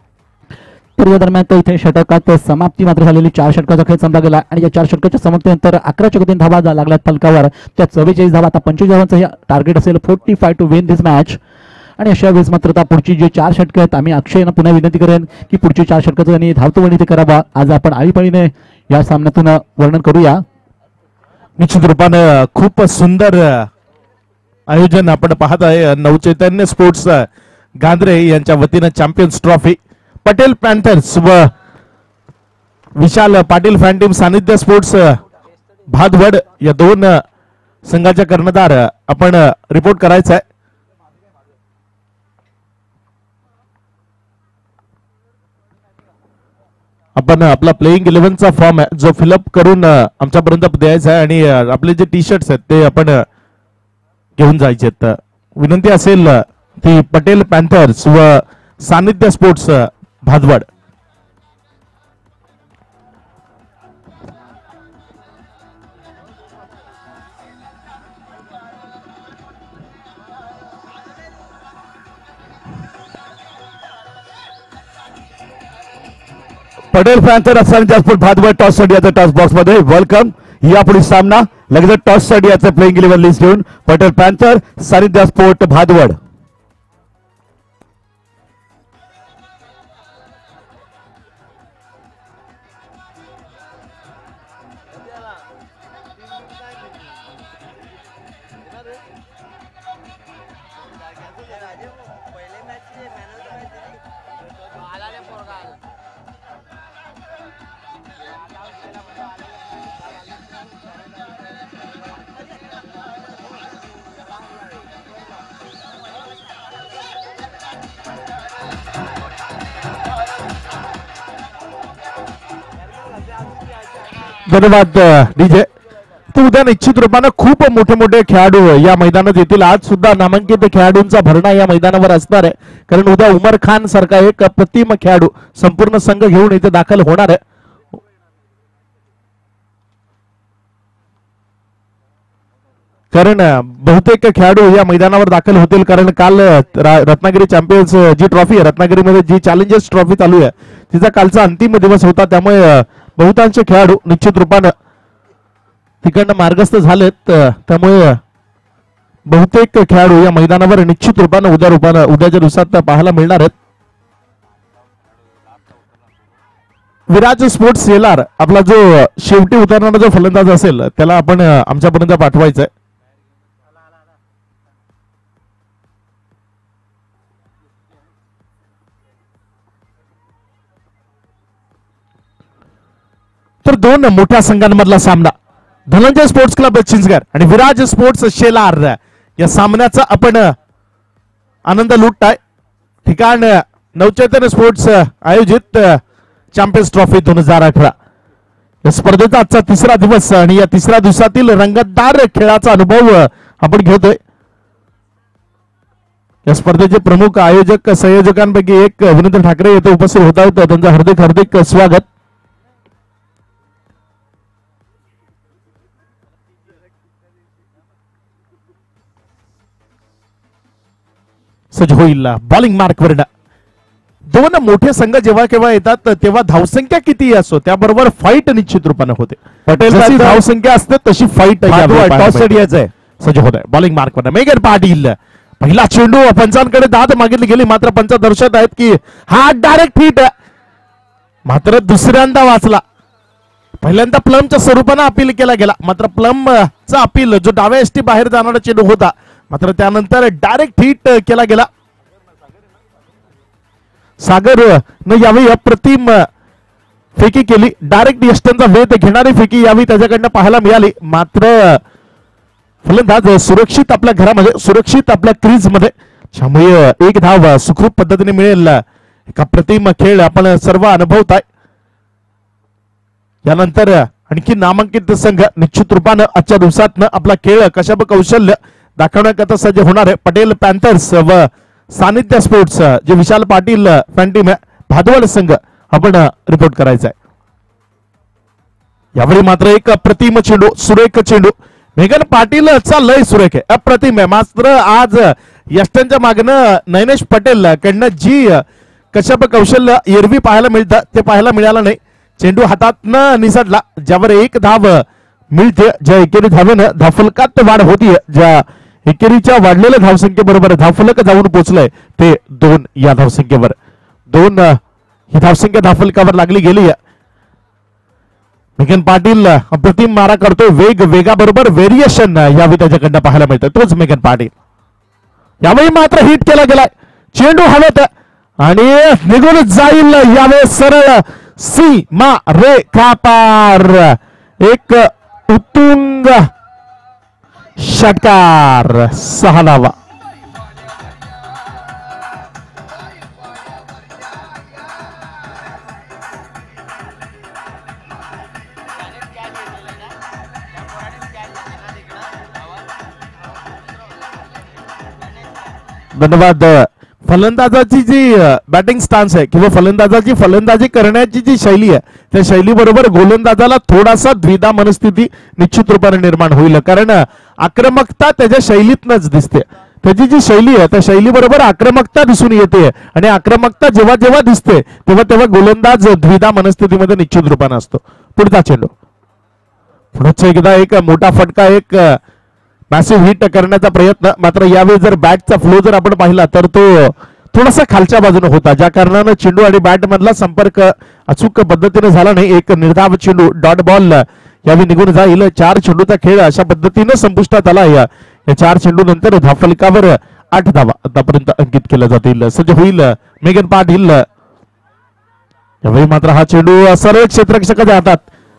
तर या दरम्यान तर इथे षटकात समाप्ती मात्र झालेली. चार षटकाचा खेळ संपला गेला आणि या चार षटकाच्या समाप्तीनंतर अकराच्या गतीने धावा लागल्यात फलकावर. त्या चव्वेचाळीस धावा आता पंचेचाळीस धावांचं हे टार्गेट असेल forty five to win this match. आणि अशा वेळेस मात्र आता पुढची जे चार षटक आहेत आम्ही अक्षयना पुन्हा विनंती करेन की पुढची चार षटकाचं त्यांनी धावतो वर्णित करावा. आज आपण आळीपाळीने या सामन्यातून वर्णन करूया. निश्चित रूपानं खूप सुंदर आयोजन आपण पाहत आहे नवचैतन्य स्पोर्ट्स गांद्रे यांच्या वतीनं चॅम्पियन्स ट्रॉफी पटेल पॅन्थर्स व Vishal Patil fan team Sanidhya sports Bhadwad या दोन संघाच्या कर्णधार आपण रिपोर्ट करायचा आहे. आपण आपला प्लेइंग इलेव्हनचा फॉर्म आहे जो फिलअप करून आमच्यापर्यंत द्यायचा आहे आणि आपले जे टी शर्ट्स आहेत ते आपण घेऊन जायचे आहेत. विनंती असेल ती पटेल पॅन्थर्स व Sanidhya sports Bhadwad. Patel panther Sanidhya sport Bhadwad toss साठी आता टॉस बॉक्स मध्ये वेलकम. यापुढील सामना लगेच टॉस साठी याचं प्लेइंग इलेव्हन लिस्ट घेऊन पटेल पॅन्थर सानिध्य स्पोर्ट भादवड. धन्यवाद डीजे. तर उद्या निश्चित रूपानं खूप मोठे मोठे खेळाडू या मैदानात येतील. आज सुद्धा नामांकित खेळाडूंचा भरणा या मैदानावर असणार आहे कारण उद्या उमर खान सारखा एक प्रतिम खेळाडू संपूर्ण संघ घेऊन इथे दाखल होणार आहे. कारण बहुतेक खेळाडू या मैदानावर दाखल होतील कारण काल रत्नागिरी चॅम्पियन्स जी ट्रॉफी आहे रत्नागिरीमध्ये जी चॅलेंजर्स ट्रॉफी चालू आहे तिचा कालचा अंतिम दिवस होता त्यामुळे बहुतांश खेळाडू निश्चित रूपानं तिकडनं मार्गस्थ झालेत. त्यामुळे बहुतेक खेळाडू या मैदानावर निश्चित रूपानं उद्या रूपानं उद्याच्या दिवसात पाहायला मिळणार आहेत. विराज स्पोर्ट्स सेलार आपला जो शेवटी उतरणारा जो फलंदाज असेल त्याला आपण आमच्यापर्यंत पाठवायचंय. तर दोन मोठ्या संघांमधला सामना धनंजय स्पोर्ट्स क्लब चिंचगड आणि विराज स्पोर्ट्स शेलार या सामन्याचा आपण आनंद लुटताय. ठिकाण नवचैतन्य स्पोर्ट्स आयोजित चॅम्पियन्स ट्रॉफी दोन हजार अठरा या स्पर्धेचा आजचा तिसरा दिवस आणि या तिसऱ्या दिवसातील रंगतदार खेळाचा अनुभव आपण घेतोय. या स्पर्धेचे प्रमुख आयोजक संयोजकांपैकी एक विनोद ठाकरे येथे उपस्थित होत आहेत. त्यांचं हार्दिक हार्दिक स्वागत. सज्ज होईल बॉलिंग मार्क वर. दोन मोठे संघ जेव्हा केव्हा येतात तेव्हा धावसंख्या किती असो त्याबरोबर फाईट निश्चित रूपाने होते. पटेल धावसंख्या असते तशी फाईट टॉस साठी यायचंय. सज्ज होत आहे बॉलिंग मार्क वर मेघन पाटील. पहिला चेंडू पंचांकडे दाद मागितली गेली मात्र पंच दर्शक आहेत की हा डायरेक्ट हिट मात्र दुसऱ्यांदा वाचला. पहिल्यांदा प्लमच्या स्वरूपाने अपील केला गेला मात्र प्लमचा अपील जो डाव्या एसटी बाहेर जाणारा चेंडू होता मात्र त्यानंतर डायरेक्ट हिट केला गेला. सागर न यावेळी अप्रतिम फेकी केली. डायरेक्ट यष्टांचा वेध घेणारी फेकी यावेळी त्याच्याकडनं पाहायला मिळाली मात्र फलंदाज सुरक्षित आपल्या घरामध्ये सुरक्षित आपल्या क्रीज मध्ये त्यामुळे एक धाव सुखरूप पद्धतीने मिळेल. एक अप्रतिम खेळ आपण सर्व अनुभवताय. यानंतर आणखी नामांकित संघ निश्चित रूपानं आजच्या दिवसात आपला खेळ कशा कौशल्य दाखवण्याकरता सज्ज होणार आहे. पटेल पॅन्थर्स व सानिध्य स्पोर्ट्स जे विशाल पाटील फॅन टीम आहे भादवड संघ आपण रिपोर्ट करायचा आहे. यावेळी मात्र एक अप्रतिम चेंडू सुरेख चेंडू मेघन पाटीलचा लय सुरेख आहे अप्रतिम आहे मात्र आज यष्टांच्या मागणं नयनेश पटेल कडनं जी कशाप कौशल्य एरवी पाहायला मिळतं ते पाहायला मिळालं नाही. चेंडू हातातनं निसटला ज्यावर एक धाव मिळते. ज्या एकेरी धावेनं धावफलकात वाढ होतीये ज्या एकेरीच्या वाढलेल्या धावसंख्येबरोबर धावफलक जाऊन पोहोचलंय ते दोन या धावसंख्येवर दोन ही धावसंख्या धावफलकावर लागली गेली. मेघन पाटील अप्रतिम मारा करतोय. वेग वेगाबरोबर व्हेरिएशन यावेळी त्याच्याकडनं पाहायला मिळतं तोच मेघन पाटील. यावेळी मात्र हिट केला गेलाय चेंडू हवेत आणि निघून जाईल यावेळेस सरळ सीमा रेखा पार. एक उत्तुंग षटकार, सहा धावा. धन्यवाद. फलंदाजाची जी बॅटिंग स्टान्स आहे किंवा फलंदाजाची फलंदाजी करण्याची जी शैली आहे त्या शैली बरोबर गोलंदाजाला थोडासा द्विधा मनस्थिती निश्चित रूपाने निर्माण होईल. कारण आक्रमकता त्याच्या शैलीतनच दिसते. त्याची जी शैली आहे त्या शैली बरोबर आक्रमकता दिसून येते आणि आक्रमकता जेव्हा जेव्हा दिसते तेव्हा तेव्हा गोलंदाज द्विधा मनस्थितीमध्ये निश्चित रूपाने असतो. पुढचा चेंडू, पुढचा एकदा एक मोठा फटका, एक मॅसिव्ह हिट करण्याचा प्रयत्न. मात्र यावेळी जर बॅटचा फ्लो जर आपण पाहिला तर तो थोडासा खालच्या बाजूने होता, ज्या कारणानं चेंडू आणि बॅट मधला संपर्क अचूक पद्धतीने झाला नाही. एक निर्धाव चेंडू डॉट बॉल यावेळी निघून जाईल. चार चेंडूचा खेळ अशा पद्धतीने संपुष्टात आला. या चार चेंडू नंतर धावफलकावर आठ धावा आतापर्यंत अंकित केल्या जातील. सज्ज होईल मेगन पाटील. यावेळी मात्र हा चेंडू सरळ क्षेत्ररक्षकाच्या हातात.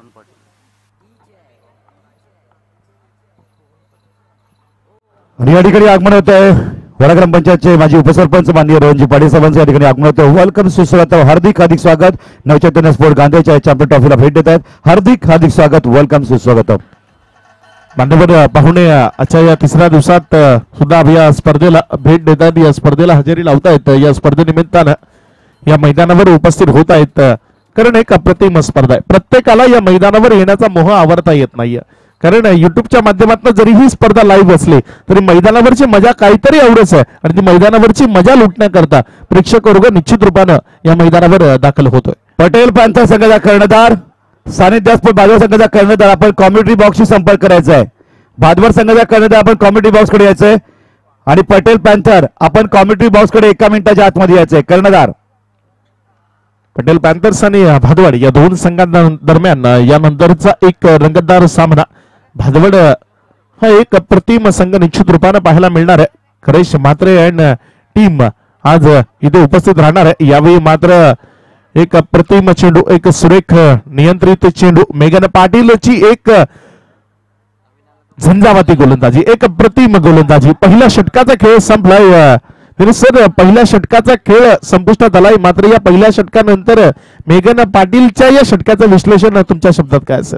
आणि या ठिकाणी आगमन होत आहे वडा ग्रामपंचायतचे माजी उपसरपंच माननीय रोहनजी पाटील साहेबांचं या ठिकाणी आगमन होतं. वेलकम, सुस्वागत, हार्दिक हार्दिक स्वागत. नवचैतन्य स्पोर्ट गांधीच्या चॅम्पियन ट्रॉफीला भेट देत आहेत. हार्दिक हार्दिक स्वागत, वेलकम, सुस्वागत. मान्यवर पाहुणे आजच्या या तिसऱ्या दिवसात सुद्धा या स्पर्धेला भेट देतात, या स्पर्धेला हजेरी लावतायत. या स्पर्धेनिमित्तानं या मैदानावर उपस्थित होत आहेत. कारण एक अप्रतिम स्पर्धा आहे. प्रत्येकाला या मैदानावर येण्याचा मोह आवरता येत नाहीये. कारण युट्यूबच्या माध्यमातून जरी ही स्पर्धा लाईव्ह असली तरी मैदानावरची मजा काहीतरी एवढंच आहे आणि ती मैदानावरची मजा लुटण्याकरता प्रेक्षक वर्ग निश्चित रूपानं या मैदानावर दाखल होतोय. पटेल पॅन्थर संघाचा कर्णधार, सानिध्यास्पद भादवर संघाचा कर्णधार आपण कॉमेंट्री बॉक्सशी संपर्क करायचा आहे. भादवर संघाचा कर्णधार आपण कॉमेंट्री बॉक्स कडे यायचंय आणि पटेल पॅन्थर आपण कॉमेंट्री बॉक्स कडे एका मिनिटाच्या आतमध्ये यायचंय. कर्णधार पटेल पॅन्थर्स आणि भादवड या दोन संघांदरम्यान यानंतरचा एक रंगतदार सामना. भादवड हा एक अप्रतिम संघ निश्चित रूपाने पाहायला मिळणार आहे. खरेश म्हात्रे अँड टीम आज इथे उपस्थित राहणार आहे. यावेळी मात्र एक अप्रतिम चेंडू, एक सुरेख नियंत्रित चेंडू, मेगन पाटीलची एक झंझावाती गोलंदाजी, एक अप्रतिम गोलंदाजी. पहिल्या षटकाचा खेळ संपलाय सर, पहिल्या षटकाचा खेळ संपुष्टात आलाय. मात्र या पहिल्या षटकानंतर मेगन पाटीलच्या या षटकाचं विश्लेषण तुमच्या शब्दात काय असेल?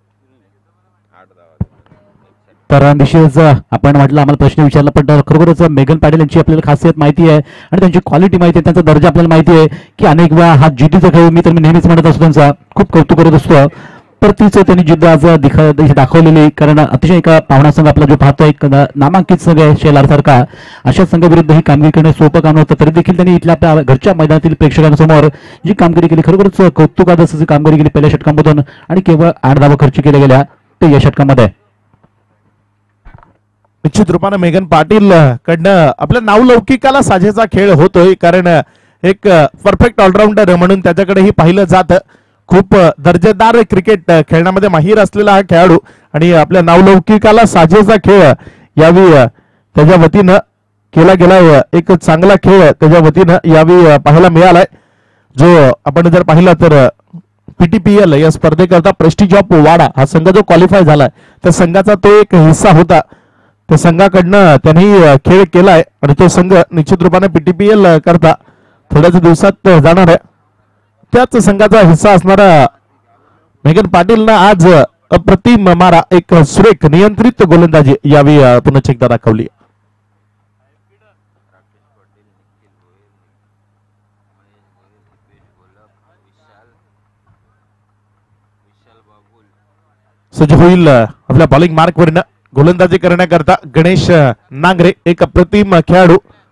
तर निश्चितच आपण म्हटलं, आम्हाला प्रश्न विचारला पण खरोखरच मेगन पाटील यांची आपल्याला खासियत माहिती आहे आणि त्यांची क्वालिटी माहिती आहे, त्यांचा दर्जा आपल्याला माहिती आहे की अनेक वेळा हा जिद्दीचा खेळ मी तर मी नेहमीच म्हणत असतो, त्यांचा खूप कौतुक करत असतो. तर तीच त्यांनी जिद्द आज दाखवलेली. कारण अतिशय एका पाहुणा संघ आपला जो पाहतो एक नामांकित संघ आहे शेलार सारखा, अशा संघाविरुद्ध ही कामगिरी करणं सोपं काम नव्हतं. तरी देखील त्यांनी इथल्या आपल्या घरच्या मैदानातील प्रेक्षकांसमोर जी कामगिरी केली, खरोखरच कौतुकाची कामगिरी केली पहिल्या षटकांमधून आणि केवळ आठ धावा खर्च केल्या गेल्या ते या षटकामध्ये. निश्चित रूपाने मेगन पाटील कडनं आपल्या नावलौकिकाला साजेचा खेळ होतोय. कारण एक परफेक्ट ऑलराऊंडर म्हणून त्याच्याकडेही पाहिलं जातं. खूप दर्जेदार क्रिकेट खेळण्यामध्ये माहीर असलेला हा खेळाडू आणि आपल्या नावलौकिकाला साजेचा खेळ यावेळी त्याच्या वतीनं केला गेलाय. एक चांगला खेळ त्याच्या वतीनं यावेळी पाहायला मिळालाय. जो आपण जर पाहिला तर पीटीपीएल या स्पर्धेकरता प्रेस्टिज ऑफ वाडा हा संघ जो क्वालिफाय झालाय त्या संघाचा तो एक हिस्सा होता. त्या संघाकडनं त्यांनी खेळ केलाय आणि तो संघ निश्चित रूपाने पीटीपीएल करता थोड्याच दिवसात जाणार आहे. त्याच संघाचा हिस्सा असणारा मेगन पाटीलनं आज अप्रतिम मारा, एक सुरेख नियंत्रित गोलंदाजी यावेळी पुन्हा एकदा दाखवली. सज्ज होईल आपल्या बॉलिंग मार्क वरनं गोलंदाजी करण्याकरता गणेश नांगरे, एक अप्रतिम खेळाडू.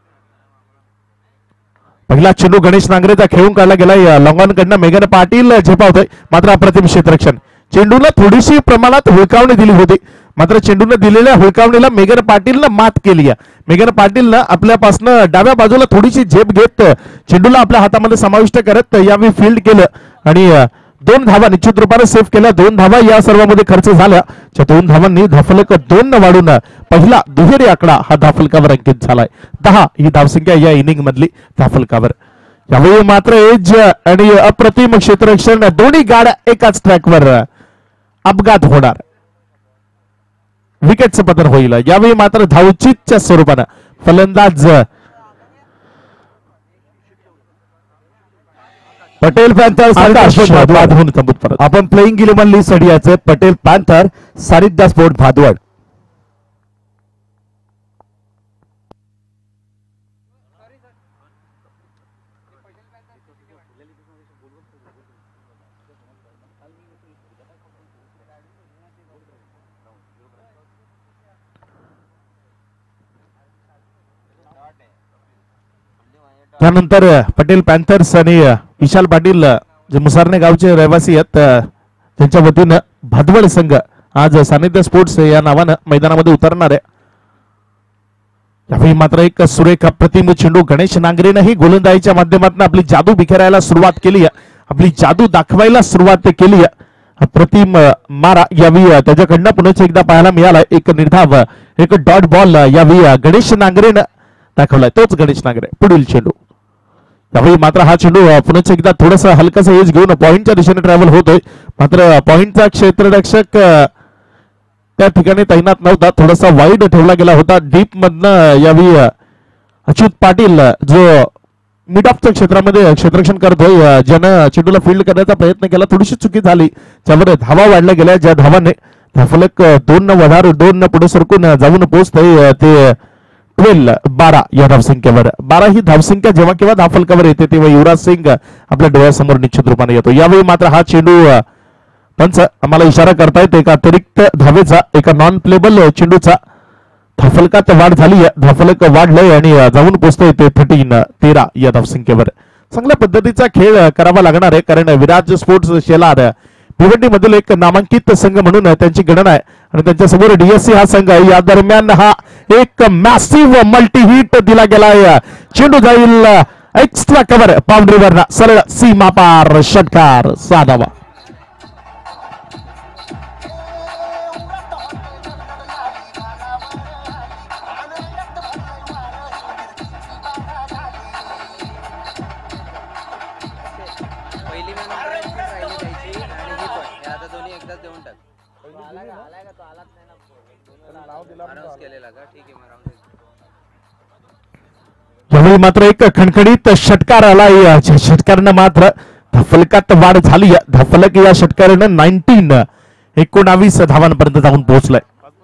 पहिला चेंडू गणेश नांगरेचा खेळून काढला गेलाय. लॉंग ऑन कडनं मेगन पाटील झेपावतोय. मात्र अप्रतिम क्षेत्ररक्षण. चेंडूला थोडीशी प्रमाणात हुळकावणी दिली होती, मात्र चेंडूने दिलेल्या हुळकावणीला मेगन पाटीलनं मात केली. मेगन पाटीलनं आपल्यापासनं डाव्या बाजूला थोडीशी झेप घेत चेंडूला आपल्या हातामध्ये समाविष्ट करत यावेळी फील्ड केलं आणि दोन धावा निश्चित रूपाने सेव्ह केल्या, दोन धावा या सर्वांमध्ये खर्च झाल्या. त्या दोन धावांनी धाफलक दोन न वाढून पहिला दुहेरी आकडा हा धाफलकावर अंकित झालाय. दहा ही धावसंख्या या इनिंग मधली धाफलकावर. यावेळी मात्र एज आणि अप्रतिम क्षेत्ररक्षण दोन्ही गाड्या एकाच ट्रॅकवर, अपघात होणार, विकेटचं पतन होईल. यावेळी मात्र धावचीतच्या स्वरूपानं फलंदाज पटेल पॅन्थर आपण प्लेइंग इलेव्हन लिस्ट साठी पटेल पॅन्थर सानिध्या स्पोर्ट भादवड. त्यानंतर पटेल पॅन्थर्स आणि विशाल पाटील जे मुसारणे गावचे रहिवासी आहेत त्यांच्या वतीनं भादवड संघ आज सानिध्य स्पोर्ट्स या नावानं मैदानामध्ये उतरणार आहे. यावेळी मात्र एक सुरेख अप्रतिम चेंडू गणेश नांगरेनंही गोलंदाजीच्या माध्यमातून आपली जादू बिखेरायला सुरुवात केली आहे, आपली जादू दाखवायला सुरुवात केली आहे. अप्रतिम मारा यावेळी त्याच्याकडनं पुन्हा एकदा पाहायला मिळाला. एक निर्धाव एक डॉट बॉल यावेळी गणेश नांगरेनं दाखवलाय, तोच गणेश नांगरे. पुढील चेंडू त्यावेळी मात्र हा चेंडू पुन्हा एकदा थोडंसं हलकसं एज घेऊन पॉइंटच्या दिशेने ट्रॅव्हल होतोय. मात्र पॉइंटचा क्षेत्ररक्षक त्या ठिकाणी तैनात नव्हता, थोडासा वाईड ठेवला गेला होता डीप मधनं. यावेळी अच्युत पाटील जो मिड ऑफच्या क्षेत्रामध्ये क्षेत्ररक्षण करतोय, ज्यानं चेंडूला फील्ड करण्याचा प्रयत्न केला, थोडीशी चुकी झाली, त्यावर धावा वाढल्या गेल्या, ज्या धावाने फलक दोन न वधार दोन न पुढे सरकून जाऊन पोहोचतोय ते ट्वेल्व बारा या धावसंख्येवर. बारा ही धावसंख्या जेव्हा केव्हा धावफलकावर येते तेव्हा युवराज सिंग आपल्या डोळ्यासमोर निश्चित रूपाने येतो. यावेळी मात्र हा चेंडू पंच आम्हाला इशारा करतायत एका अतिरिक्त धावेचा, एका नॉन प्लेबल चेंडूचा धावफलकात वाढ झाली आहे. धावफलक वाढलंय आणि जाऊन पोहोचतोय ते थर्टीन तेरा या धावसंख्येवर. चांगल्या पद्धतीचा खेळ करावा लागणार आहे, कारण विराज स्पोर्ट्स शेलार भिवंडी मधील एक नामांकित संघ म्हणून त्यांची गणना आहे आणि त्यांच्या समोर डीएससी हा संघ आहे. या दरम्यान हा एक मॅसिव्ह मल्टी हिट दिला गेलाय. चेंडू जाईल एक्स्ट्रा कव्हर बाउंड्रीवर, सरळ सीमा पार षटकार, साधावा. यावेळी मात्र एक खणखणीत षटकार आला. षटकारानं मात्र धाफलकात वाढ झाली. धाफलक या षटकारानं नाईन्टीन एकोणावीस धावांपर्यंत जाऊन पोहोचलाय.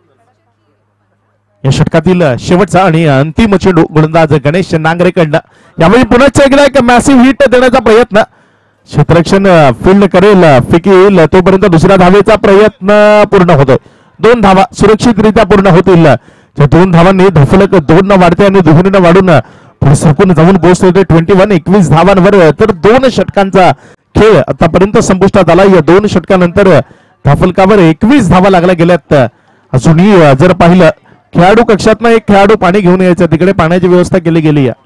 या षटकातील शेवटचा आणि अंतिम चेंडू गोलंदाज गणेश नांगरेकडनं. यावेळी पुन्हा एकदा एक मॅसिव्ह हिट देण्याचा प्रयत्न, क्षेत्ररक्षण फील्ड करेल, फेकी येईल तोपर्यंत दुसऱ्या धावेचा प्रयत्न पूर्ण होतोय. दोन धावा सुरक्षितरित्या पूर्ण होतील. त्या दोन धावांनी धाफलक दोन न वाढते आणि दुहेरीनं वाढून पुढे सरकून जाऊन पोहोचतोय ट्वेंटी वन एकवीस धावांवर. तर दोन षटकांचा खेळ आतापर्यंत संपुष्टात आला. या दोन षटकानंतर धाफलकावर एकवीस धावा लागल्या गेल्यात. अजूनही जर पाहिलं खेळाडू कक्षातनं एक खेळाडू पाणी घेऊन यायचं, तिकडे पाण्याची व्यवस्था केली गेली आहे.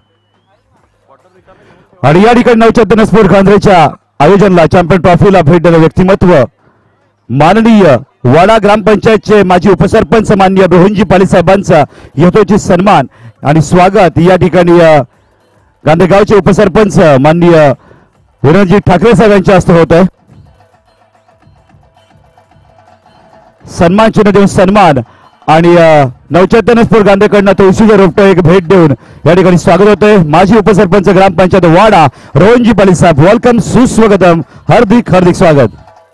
आणि या ठिकाणी नवचैतन्य स्पोर्ट गांधीच्या आयोजनाला चॅम्पियन ट्रॉफीला भेट देणारे व्यक्तिमत्व माननीय वाडा ग्रामपंचायतचे माजी उपसरपंच माननीय रोहनजी पाटील साहेबांचा यथोचित सन्मान आणि स्वागत या ठिकाणी गांधीगावचे उपसरपंच माननीय विनोदजी ठाकरे साहेबांच्या हस्ते होत आहे. सन्मान चिन्ह देऊन सन्मान आणि नवचैतन्य स्पोर्ट गांधीकडनं तुळशीचे रोपटे एक भेट देऊन या ठिकाणी स्वागत होतंय. माजी उपसरपंच ग्रामपंचायत वाडा रोहनजी पाटील साहेब, वेलकम, सुस्वागतम, हार्दिक हार्दिक स्वागत.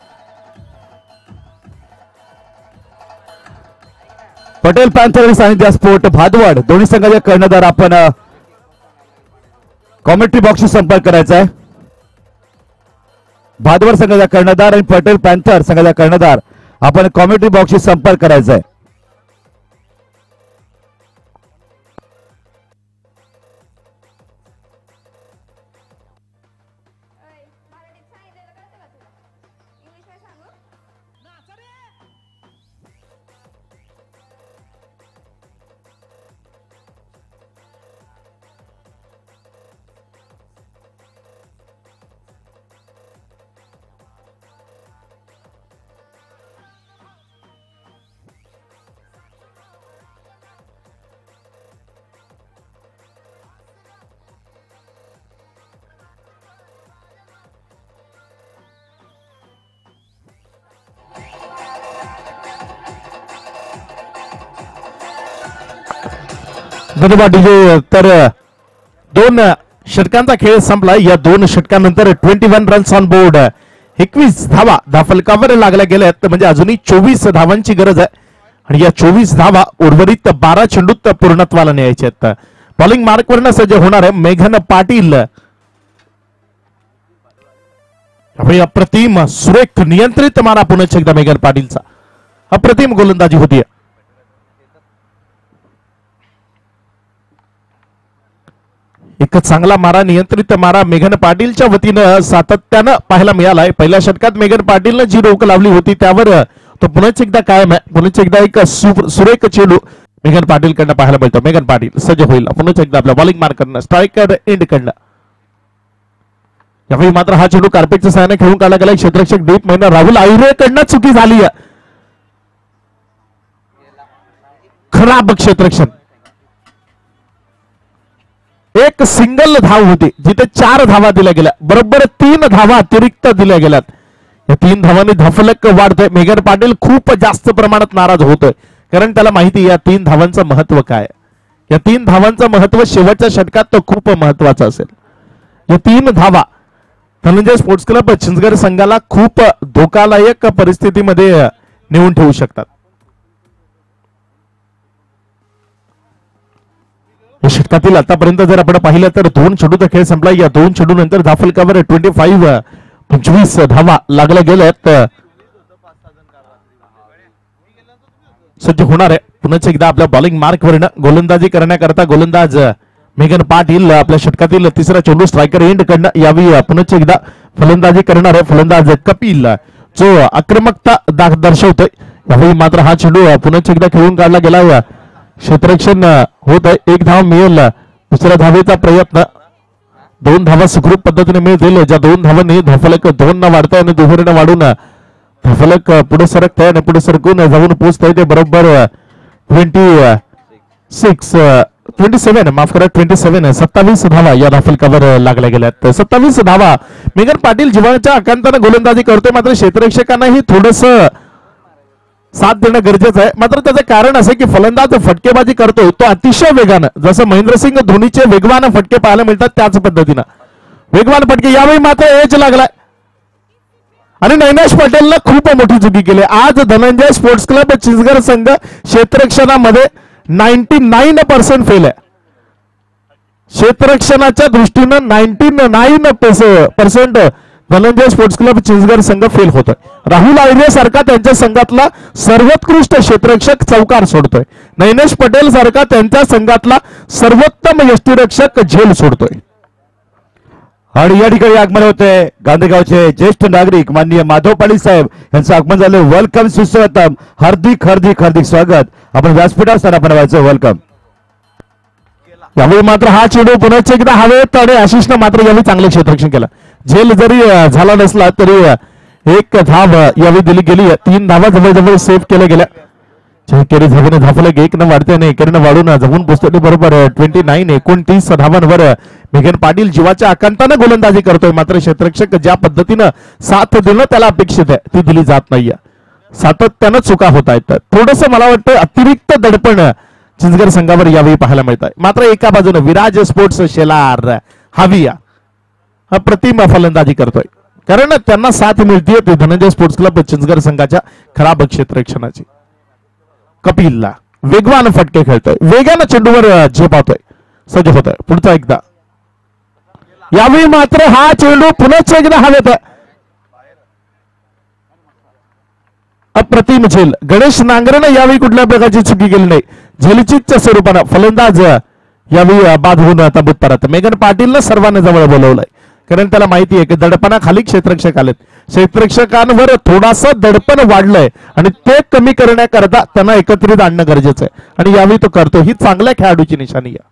पटेल पॅन्थर आणि सानिध्या स्पोर्ट भादवड दोन्ही संघाचे कर्णधार आपण कॉमेंट्री बॉक्सशी संपर्क करायचा आहे. भादवड संघाचा कर्णधार आणि पटेल पॅन्थर संघाचा कर्णधार आपण कॉमेंट्री बॉक्सशी संपर्क करायचा आहे. धन्यवाद डीजे. तर दोन षटकांचा खेळ संपला. या दोन षटकांनंतर twenty one runs on board, एकवीस धावा धाफलकावर लागल्या गेल्यात. म्हणजे अजूनही चोवीस धावांची गरज आहे आणि या चोवीस धावा उर्वरित बारा चेंडूत पूर्णत्वाला न्यायचे आहेत. बॉलिंग मार्कवरनं सज्ज होणार आहे मेघन पाटील. अप्रतिम सुरेख नियंत्रित मारा पुन्हा एकदा मेघन पाटीलचा. अप्रतिम गोलंदाजी होती. एक चांगला मारा, नियंत्रित मारा मेघन पाटीलच्या वतीनं सातत्यानं पाहायला मिळालाय. पहिल्या षटकात मेघन पाटीलनं जी रोख लावली होती त्यावर तो पुन्हा एकदा कायम आहे. पुन्हा एकदा एक सुरेख चेंडू मेघन पाटील कडनं पाहायला मिळतो. मेघन पाटील सज्ज होईल पुन्हा एकदा आपल्या बॉलिंग मार्क करणं, स्ट्रायकर एंड कडनं. यावेळी मात्र हा चेंडू कार्पेटच्या सहाय्याने खेळून काढला गेला. क्षेत्ररक्षक डीप महिना राहुल आयरे कडनं चुकी झाली आहे. खराब क्षेत्ररक्षण. एक सिंगल धाव होती जिथे चार धावा दिल्या गेल्या, बरोबर तीन धावा अतिरिक्त दिल्या गेल्यात. या तीन धावांनी धफलक वाढतोय. मेघन पाटील खूप जास्त प्रमाणात नाराज होतोय कारण त्याला माहिती या तीन धावांचं महत्व काय. या तीन धावांचं महत्व शेवटच्या षटकात तो खूप महत्वाचं असेल. या तीन धावा धनंजय स्पोर्ट्स क्लब चिंचगड संघाला खूप धोकादायक परिस्थितीमध्ये नेऊन ठेवू शकतात. या षटकातील आतापर्यंत जर आपण पाहिलं तर दोन चेंडूचा खेळ संपला. या दोन चेंडू नंतर धाफलकावर ट्वेंटी फाईव्ह पंचवीस धावा लागल्या गेल्यात. सज्ज होणार आहे पुन्हा एकदा आपल्या बॉलिंग मार्कवरनं. गोलंदाजी करण्याकरता गोलंदाज मेघन पाटील. आपल्या षटकातील तिसरा चेंडू स्ट्रायकर एंड कडनं यावी पुन्हा एकदा फलंदाजी करणार आहे फलंदाज कपिल, जो आक्रमकता दर्शवतोय. यावेळी मात्र हा चेंडू पुन्हा एकदा खेळून काढला गेला. क्षेत्ररक्षण होत आहे. एक धाव मिळेल. दुसऱ्या धावेचा प्रयत्न. दोन धावा सुखरूप पद्धतीने मिळतील. ज्या दोन धावांनी धफलक दोन न वाढताय आणि दुहेरीनं वाढून धफलक पुढे सरकताय आणि पुढे सरकून जाऊन पोहोचताय ते बरोबर ट्वेंटी सिक्स ट्वेंटी सेव्हन माफ करा ट्वेंटी सेव्हन सत्तावीस धावा या धाफलकावर लागल्या गेल्यात. सत्तावीस धावा. मेघन पाटील जीवनाच्या आकांतानं गोलंदाजी करतोय मात्र क्षेत्ररक्षकांनाही थोडस साथ देणं गरजेचं आहे. मात्र त्याचं कारण असं की फलंदाज फटकेबाजी करतोय तो अतिशय वेगानं, जसं महेंद्रसिंग धोनीचे वेगवान फटके पाहायला मिळतात त्याच पद्धतीनं वेगवान फटके. यावेळी मात्र एज लागलाय आणि नैनेश पटेलनं खूप मोठी चुकी केली. आज धनंजय स्पोर्ट्स क्लब चिंचगड संघ क्षेत्ररक्षणामध्ये नाईन्टी नाईन पर्सेंट फेल आहे. क्षेत्ररक्षणाच्या दृष्टीनं ninety nine percent Dhananjay sports club Chinchgad संघ फेल होतोय. राहुल आयरे सारखा त्यांच्या संघातला सर्वोत्कृष्ट क्षेत्ररक्षक चौकार सोडतोय. नैनेश पटेल सारखा त्यांच्या संघातला सर्वोत्तम यष्टीरक्षक झेल सोडतोय. आणि या ठिकाणी आगमन होते गांधीगावचे ज्येष्ठ नागरिक माननीय माधव पाटील साहेब यांचं आगमन झाले. वेलकम सुस्वागतम. हार्दिक हार्दिक हार्दिक स्वागत. आपण व्यासपीठावर स्थानापन्न व्हायचं. वेलकम. यावेळी मात्र हा चेंडू पुन्हा एकदा हवेत आणि आशिषनं मात्र यावेळी चांगलं क्षेत्ररक्षण केलं. झेल जरी झाला नसला तरी एक धाव यावेळी दिली गेली. तीन धावा जवळजवळ सेव्ह केल्या गेल्या. केरी धावेने धाफलक एक न वाढते आणि एकेरीनं वाढून जमून पोहोचतो. बरोबर ट्वेंटी नाईन एकोणतीस धावांवर मेघन पाटील जीवाच्या आकांतानं गोलंदाजी करतोय. मात्र क्षेत्ररक्षक ज्या पद्धतीनं साथ देणं त्याला अपेक्षित आहे ती दिली जात नाहीये. सातत्यानं चुका होत आहेत. थोडस मला वाटतं अतिरिक्त दडपण चिंचगड संघावर यावेळी पाहायला मिळत आहे. मात्र एका बाजूने विराज स्पोर्ट्स शेलार हाविया अप्रतिम फलंदाजी करतोय कारण त्यांना साथ मिळतीये ते धनंजय स्पोर्ट्स क्लब चिंचगड संघाच्या खराब क्षेत्ररक्षणाची. कपिलला वेगवान फटके खेळतोय, वेगानं चेंडूवर झेपावतोय, सज्ज होतोय. पुढचा एकदा यावेळी मात्र हा चेंडू पुन्हा एकदा हवेत. अप्रतिम झेल. गणेश नांगरेनं यावेळी कुठल्या प्रकारची चुकी केली नाही. झेलचीच्या स्वरूपानं फलंदाज यावेळी बाद होऊन तबूत परत. मेघन पाटीलनं सर्वांना जवळ बोलवलंय कारण त्याला माहिती आहे की दडपणाखाली क्षेत्ररक्षक आलेत. क्षेत्ररक्षकांवर थोडासा दडपण वाढलंय आणि ते कमी करण्याकरता त्यांना एकत्रित आणणं गरजेचं आहे आणि यावेळी तो करतो. ही चांगल्या खेळाडूची निशाणी आहे.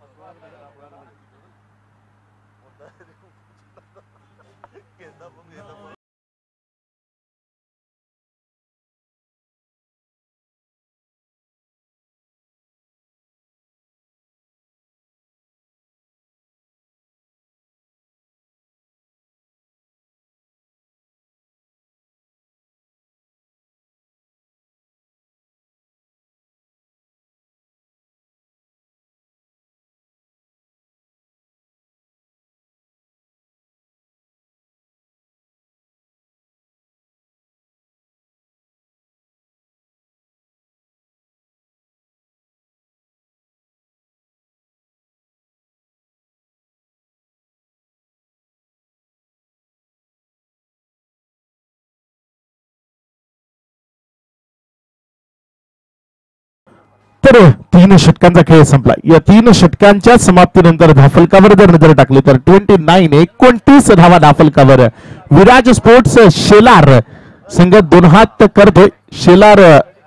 तर तीन षटकांचा खेळ संपला. या तीन षटकांच्या समाप्तीनंतर धाफलकावर जर नजर टाकली तर ट्वेंटी नाईन एकोणतीस धावा धाफलकावर. विराज स्पोर्ट्स शेलार संघ दोन हात करतोय. शेलार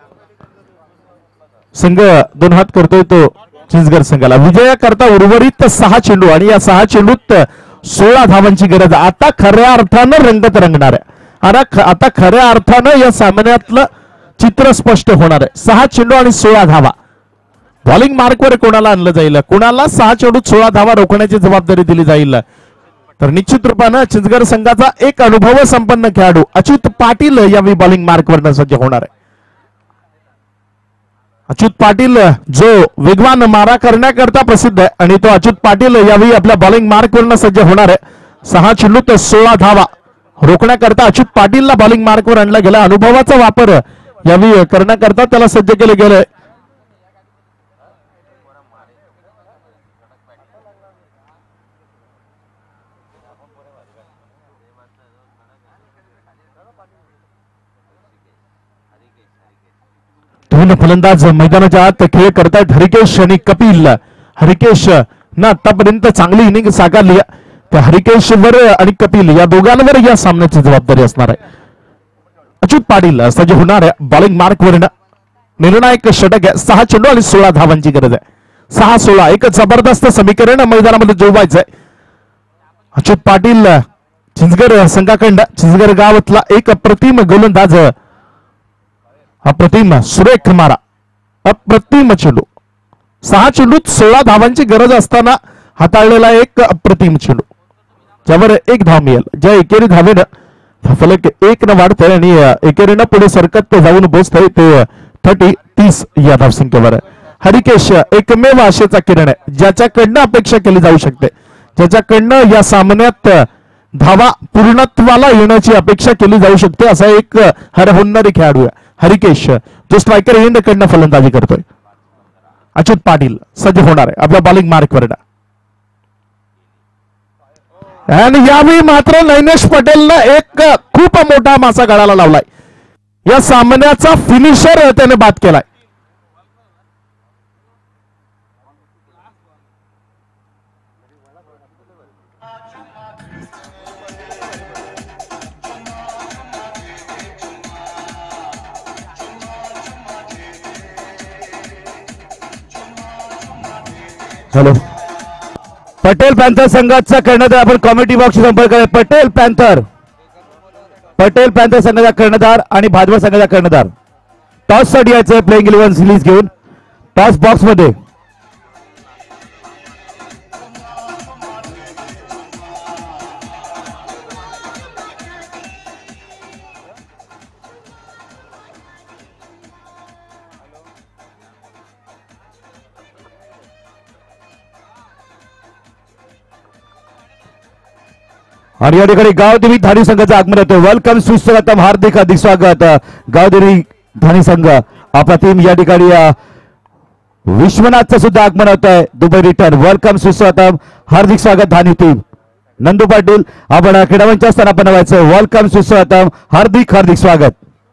संघ दोन हात करतोय तो चिंचगड संघाला. विजयाकरता उर्वरित सहा चेंडू आणि या सहा चेंडूत सोळा धावांची गरज आता खऱ्या अर्थानं रंगत रंगणार आहे. आता खऱ्या अर्थानं या सामन्यातलं चित्र स्पष्ट होणार आहे. सहा चेंडू आणि सोळा धावा. बॉलिंग मार्कवर कोणाला आणलं जाईल, कोणाला सहा चेंडूत सोळा धावा रोखण्याची जबाबदारी दिली जाईल, तर निश्चित रूपानं चिंचगड संघाचा एक अनुभव संपन्न खेळाडू अच्युत पाटील यावेळी बॉलिंग मार्कवर सज्ज होणार आहे. अच्युत पाटील जो वेगवान मारा करण्याकरता प्रसिद्ध आहे आणि तो अच्युत पाटील यावेळी आपल्या बॉलिंग मार्कवर सज्ज होणार आहे. सहा चेंडूत सोळा धावा रोखण्याकरता अच्युत पाटीलला बॉलिंग मार्कवर आणला गेला. अनुभवाचा वापर यावेळी करण्याकरता त्याला सज्ज केले गेले. दोन फलंदाज मैदानाच्या आत खेळ करतायत. हरिकेश आणि कपिल. हरिकेश ना आतापर्यंत चांगली इनिंग साकारली. त्या हरिकेशवर आणि कपिल या दोघांवर या सामन्याची जबाबदारी असणार आहे. अच्युत पाटील सज्ज होणार आहे बॉलिंग मार्कवर. निर्णायक षटक आहे. सहा चेंडू आणि सोळा धावांची गरज आहे. सहा सोळा एक जबरदस्त समीकरण मैदानामध्ये जुळवायचं आहे. अच्युत पाटील चिंचगड संघाकडं चिंचगड गावातला एक अप्रतिम गोलंदाज. अप्रतिम सुरेख मारा, अप्रतिम चेंडू. सहा चेंडूत सोळा धावांची गरज असताना हाताळलेला एक अप्रतिम चेंडू ज्यावर एक धाव मिळेल. ज्या एकेरी धावेनं फलक एक न वाढतंय आणि एकेरीनं पुढे सरकत जाऊन पोहोचतंय ते थर्टी तीस या धावसंख्येवर. हरिकेश एकमेव आशेचा किरण आहे ज्याच्याकडनं अपेक्षा केली जाऊ शकते, ज्याच्याकडनं या सामन्यात धावा पूर्णत्वाला येण्याची अपेक्षा केली जाऊ शकते असा एक हरहुन्नरी खेळाडू आहे हरिकेश, जो स्ट्रायकर एंड कडनं फलंदाजी करतोय. अच्युत पाटील सज्ज होणार आहे आपल्या बॉलिंग मार्कवर. आणि यावेळी मात्र नैनेश पटेलनं एक खूप मोठा मासा गळाला लावलाय. या सामन्याचा फिनिशर त्याने बाद केलाय. हॅलो, पटेल पॅन्थर संघाचा कर्णधार आपण कॉमेडी बॉक्स संपर्क करा. पटेल पॅन्थर पटेल पॅन्थर संघाचा कर्णधार आणि भाजपा संघाचा कर्णधार टॉस साठी यायचं प्लेइंग इलेव्हन सिरीज घेऊन टॉस बॉक्स मध्ये. आणि या ठिकाणी गावदेवी धानी संघाचं आगमन होतं. वेलकम, सुस्वागतम, हार्दिक हार्दिक स्वागत. गावदेवी धानी संघ आपला टीम या ठिकाणी विश्वनाथचं सुद्धा आगमन होत आहे. Dubai return. वेलकम, सुस्वागतम, हार्दिक स्वागत धानी टीम. नंदू पाटील आपण क्रीडामंच असताना आपण व्हायचं. वेलकम, सुस्वागतम, हार्दिक हार्दिक स्वागत.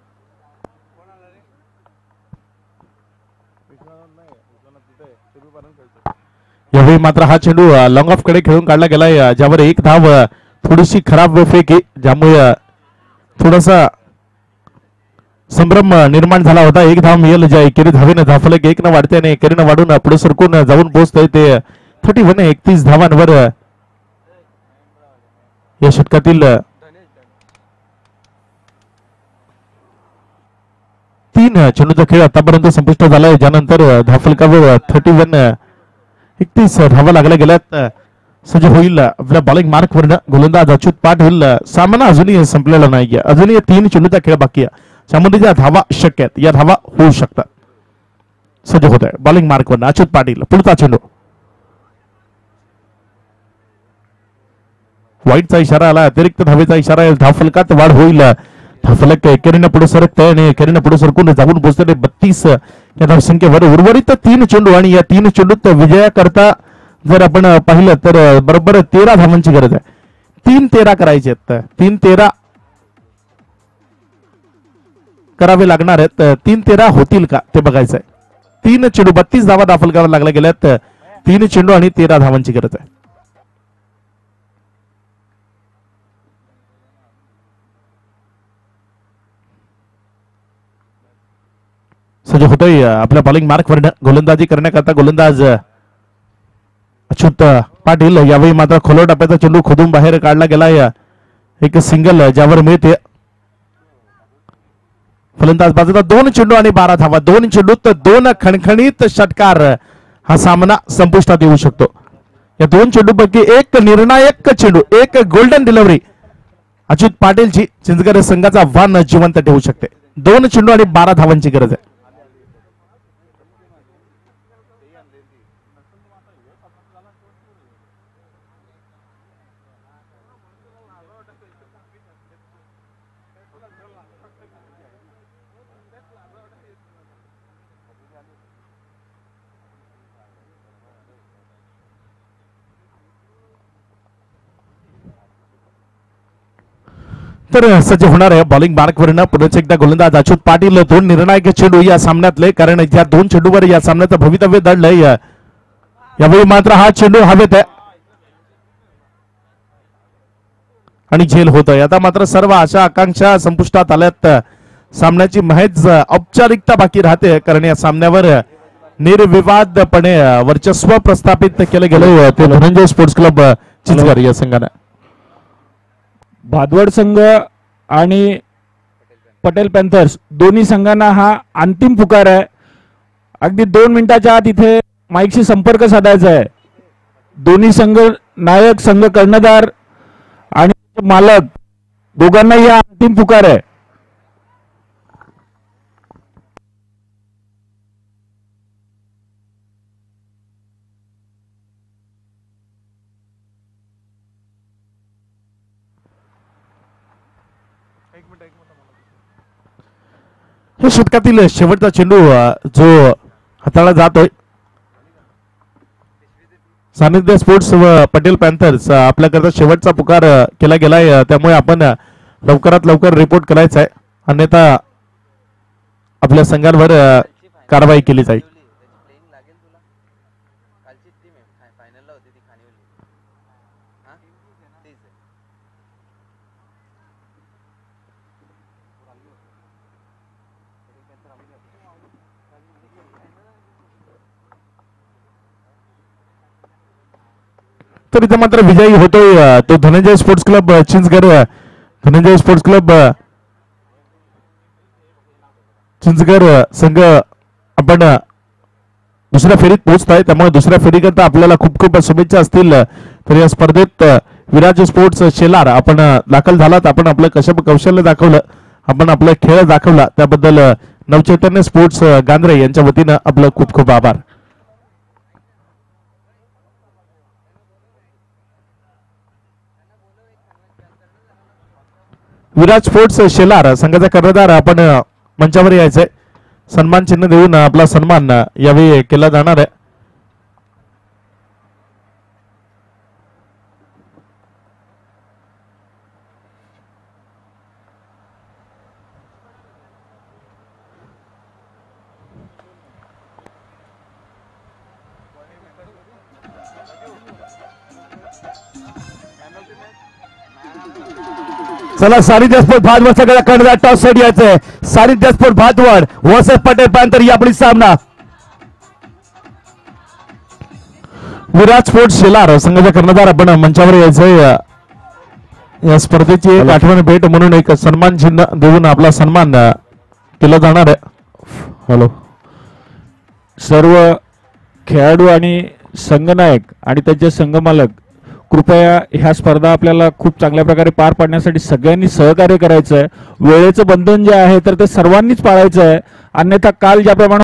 यावेळी मात्र हा चेंडू लॉंग ऑफ कडे खेळून काढला गेलाय ज्यावर एक धाव थोडीशी खराब फेक ज्यामुळे थोडासा संभ्रम निर्माण झाला होता. एक धाव मिळेल ज्या एकेरी धावेनं धाफलक एक न वाढते आणि एकेरीनं वाढून पुढे सरकून जाऊन पोहोचतोय ते थर्टी वन एकतीस धावांवर. या षटकातील तीन चेंडूचा खेळ आतापर्यंत संपुष्ट झालाय ज्यानंतर धाफलकावर थर्टी वन एकतीस धावा लागल्या गेल्यात. सज्ज होईल आपल्या बॉलिंग मार्कवर गोलंदाज अच्युत पाटील. सामना अजूनही संपलेला नाहीये. अजूनही तीन चेंडूचा खेळ बाकी आहे. त्यामध्ये ज्या धावा शक्य आहेत या धावा होऊ शकतात. सज्ज होत आहे बॉलिंग मार्कवर अच्युत पाटील. पुढचा चेंडू वाईटचा इशारा आला. अतिरिक्त धावेचा इशारा आहे. धावफलकात वाढ होईल. धावफलक एकेरीनं पुढे सरकतंय आणि एकेरीनं पुढे सरकून जाऊन पोहोचते बत्तीस या धावसंख्येवर. उर्वरित तीन चेंडू आणि या तीन चेंडूत विजयाकरता जर आपण पाहिलं तर बरोबर तेरा धावांची गरज आहे. तीन तेरा करायचे आहेत. तीन तेरा करावे लागणार आहेत. तीन तेरा होतील का ते बघायचं आहे. तीन चेंडू बत्तीस धावा दाखल करायला लागल्या गेल्यात. तीन चेंडू आणि तेरा धावांची गरज आहे. सज्ज होतोय आपल्या बॉलिंग मार्क वर गोलंदाजी करण्याकरता गोलंदाज अच्युत पाटील. यावेळी मात्र खोलो टप्प्याचा चेंडू खोदून बाहेर काढला गेलाय. एक सिंगल ज्यावर मिळते. फलंदाज बाजूला दोन चेंडू आणि बारा धावा. दोन चेंडूत दोन खणखणीत षटकार हा सामना संपुष्टात येऊ शकतो. या दोन चेंडूपैकी एक निर्णायक चेंडू, एक गोल्डन डिलिव्हरी अच्युत पाटीलची चिंचगड संघाचा वान जिवंत ठेवू शकते. दोन चेंडू आणि बारा धावांची गरज आहे. तर सज्ज होणार आहे बॉलिंग मार्कवरनं पुढेच एकदा गोलंदाज अच्युत पाटील. दोन निर्णायक चेंडू या सामन्यातले, कारण या दोन चेंडूवर या सामन्याचं भवितव्य दडलंय. यावेळी मात्र हा चेंडू हवेत आहे आणि झेल होत आहे. आता मात्र सर्व आशा आकांक्षा संपुष्टात आल्यात. सामन्याची महज औपचारिकता बाकी राहते, कारण या सामन्यावर निर्विवादपणे वर्चस्व प्रस्थापित केलं गेलं ते धनंजय स्पोर्ट्स क्लब चिंचगड या संघाने. भादवड संघ आणि पटेल पॅन्थर्स दोन्ही संघांना हा अंतिम पुकार आहे. अगदी दोन मिनिटाच्या आत इथे माईकशी संपर्क साधायचा आहे. दोन्ही संघ नायक, संघ कर्णधार आणि मालक दोघांनाही हा अंतिम पुकार आहे. हे षटकातील शेवटचा चेंडू जो हाताळला जातोय. सानिध्य स्पोर्ट्स व पटेल पॅन्थर्स आपल्याकरता शेवटचा पुकार केला गेलाय, त्यामुळे आपण लवकरात लवकर रिपोर्ट करायचा आहे, अन्यथा आपल्या संघांवर कारवाई केली जाईल. तर इथे मात्र विजयी होतोय तो Dhananjay sports club Chinchgad. Dhananjay sports club Chinchgad संघ आपण दुसऱ्या फेरीत पोहोचत आहे, त्यामुळे दुसऱ्या फेरीकरता आपल्याला खूप खूप शुभेच्छा असतील. तर या स्पर्धेत विराज स्पोर्ट्स शेलार आपण दाखल झालात. आपण आपलं कशा कौशल्य दाखवलं, आपण आपला खेळ दाखवला, त्याबद्दल नवचैतन्य स्पोर्ट्स गांद्रे यांच्या वतीनं आपलं खूप खूप आभार. विराज स्पोर्ट्स शेलार संघाचा कर्णधार आपण मंचावर यायचंय. सन्मान चिन्ह देऊन आपला सन्मान यावेळी केला जाणार आहे. चला सानिध्य स्पोर्ट भादवड सगळ्या कर्णधार टॉस साठी यायचंय. Sanidhya sport Bhadwad versus Patel panther यापुढील सामना. विराज स्पोर्ट्स शेलार संघाचा कर्णधार आपण मंचावर यायचंय. या स्पर्धेची एक आठवण भेट म्हणून एक सन्मान चिन्ह देऊन आपला सन्मान केला जाणार आहे. हॅलो, सर्व खेळाडू आणि संघनायक आणि त्यांचे संघमालक कृपया ह्या स्पर्धा आपल्याला खूप चांगल्या प्रकारे पार पाडण्यासाठी सगळ्यांनी सहकार्य करायचं आहे. वेळेचं बंधन जे आहे तर ते सर्वांनीच पाळायचं आहे, अन्यथा काल ज्याप्रमाणे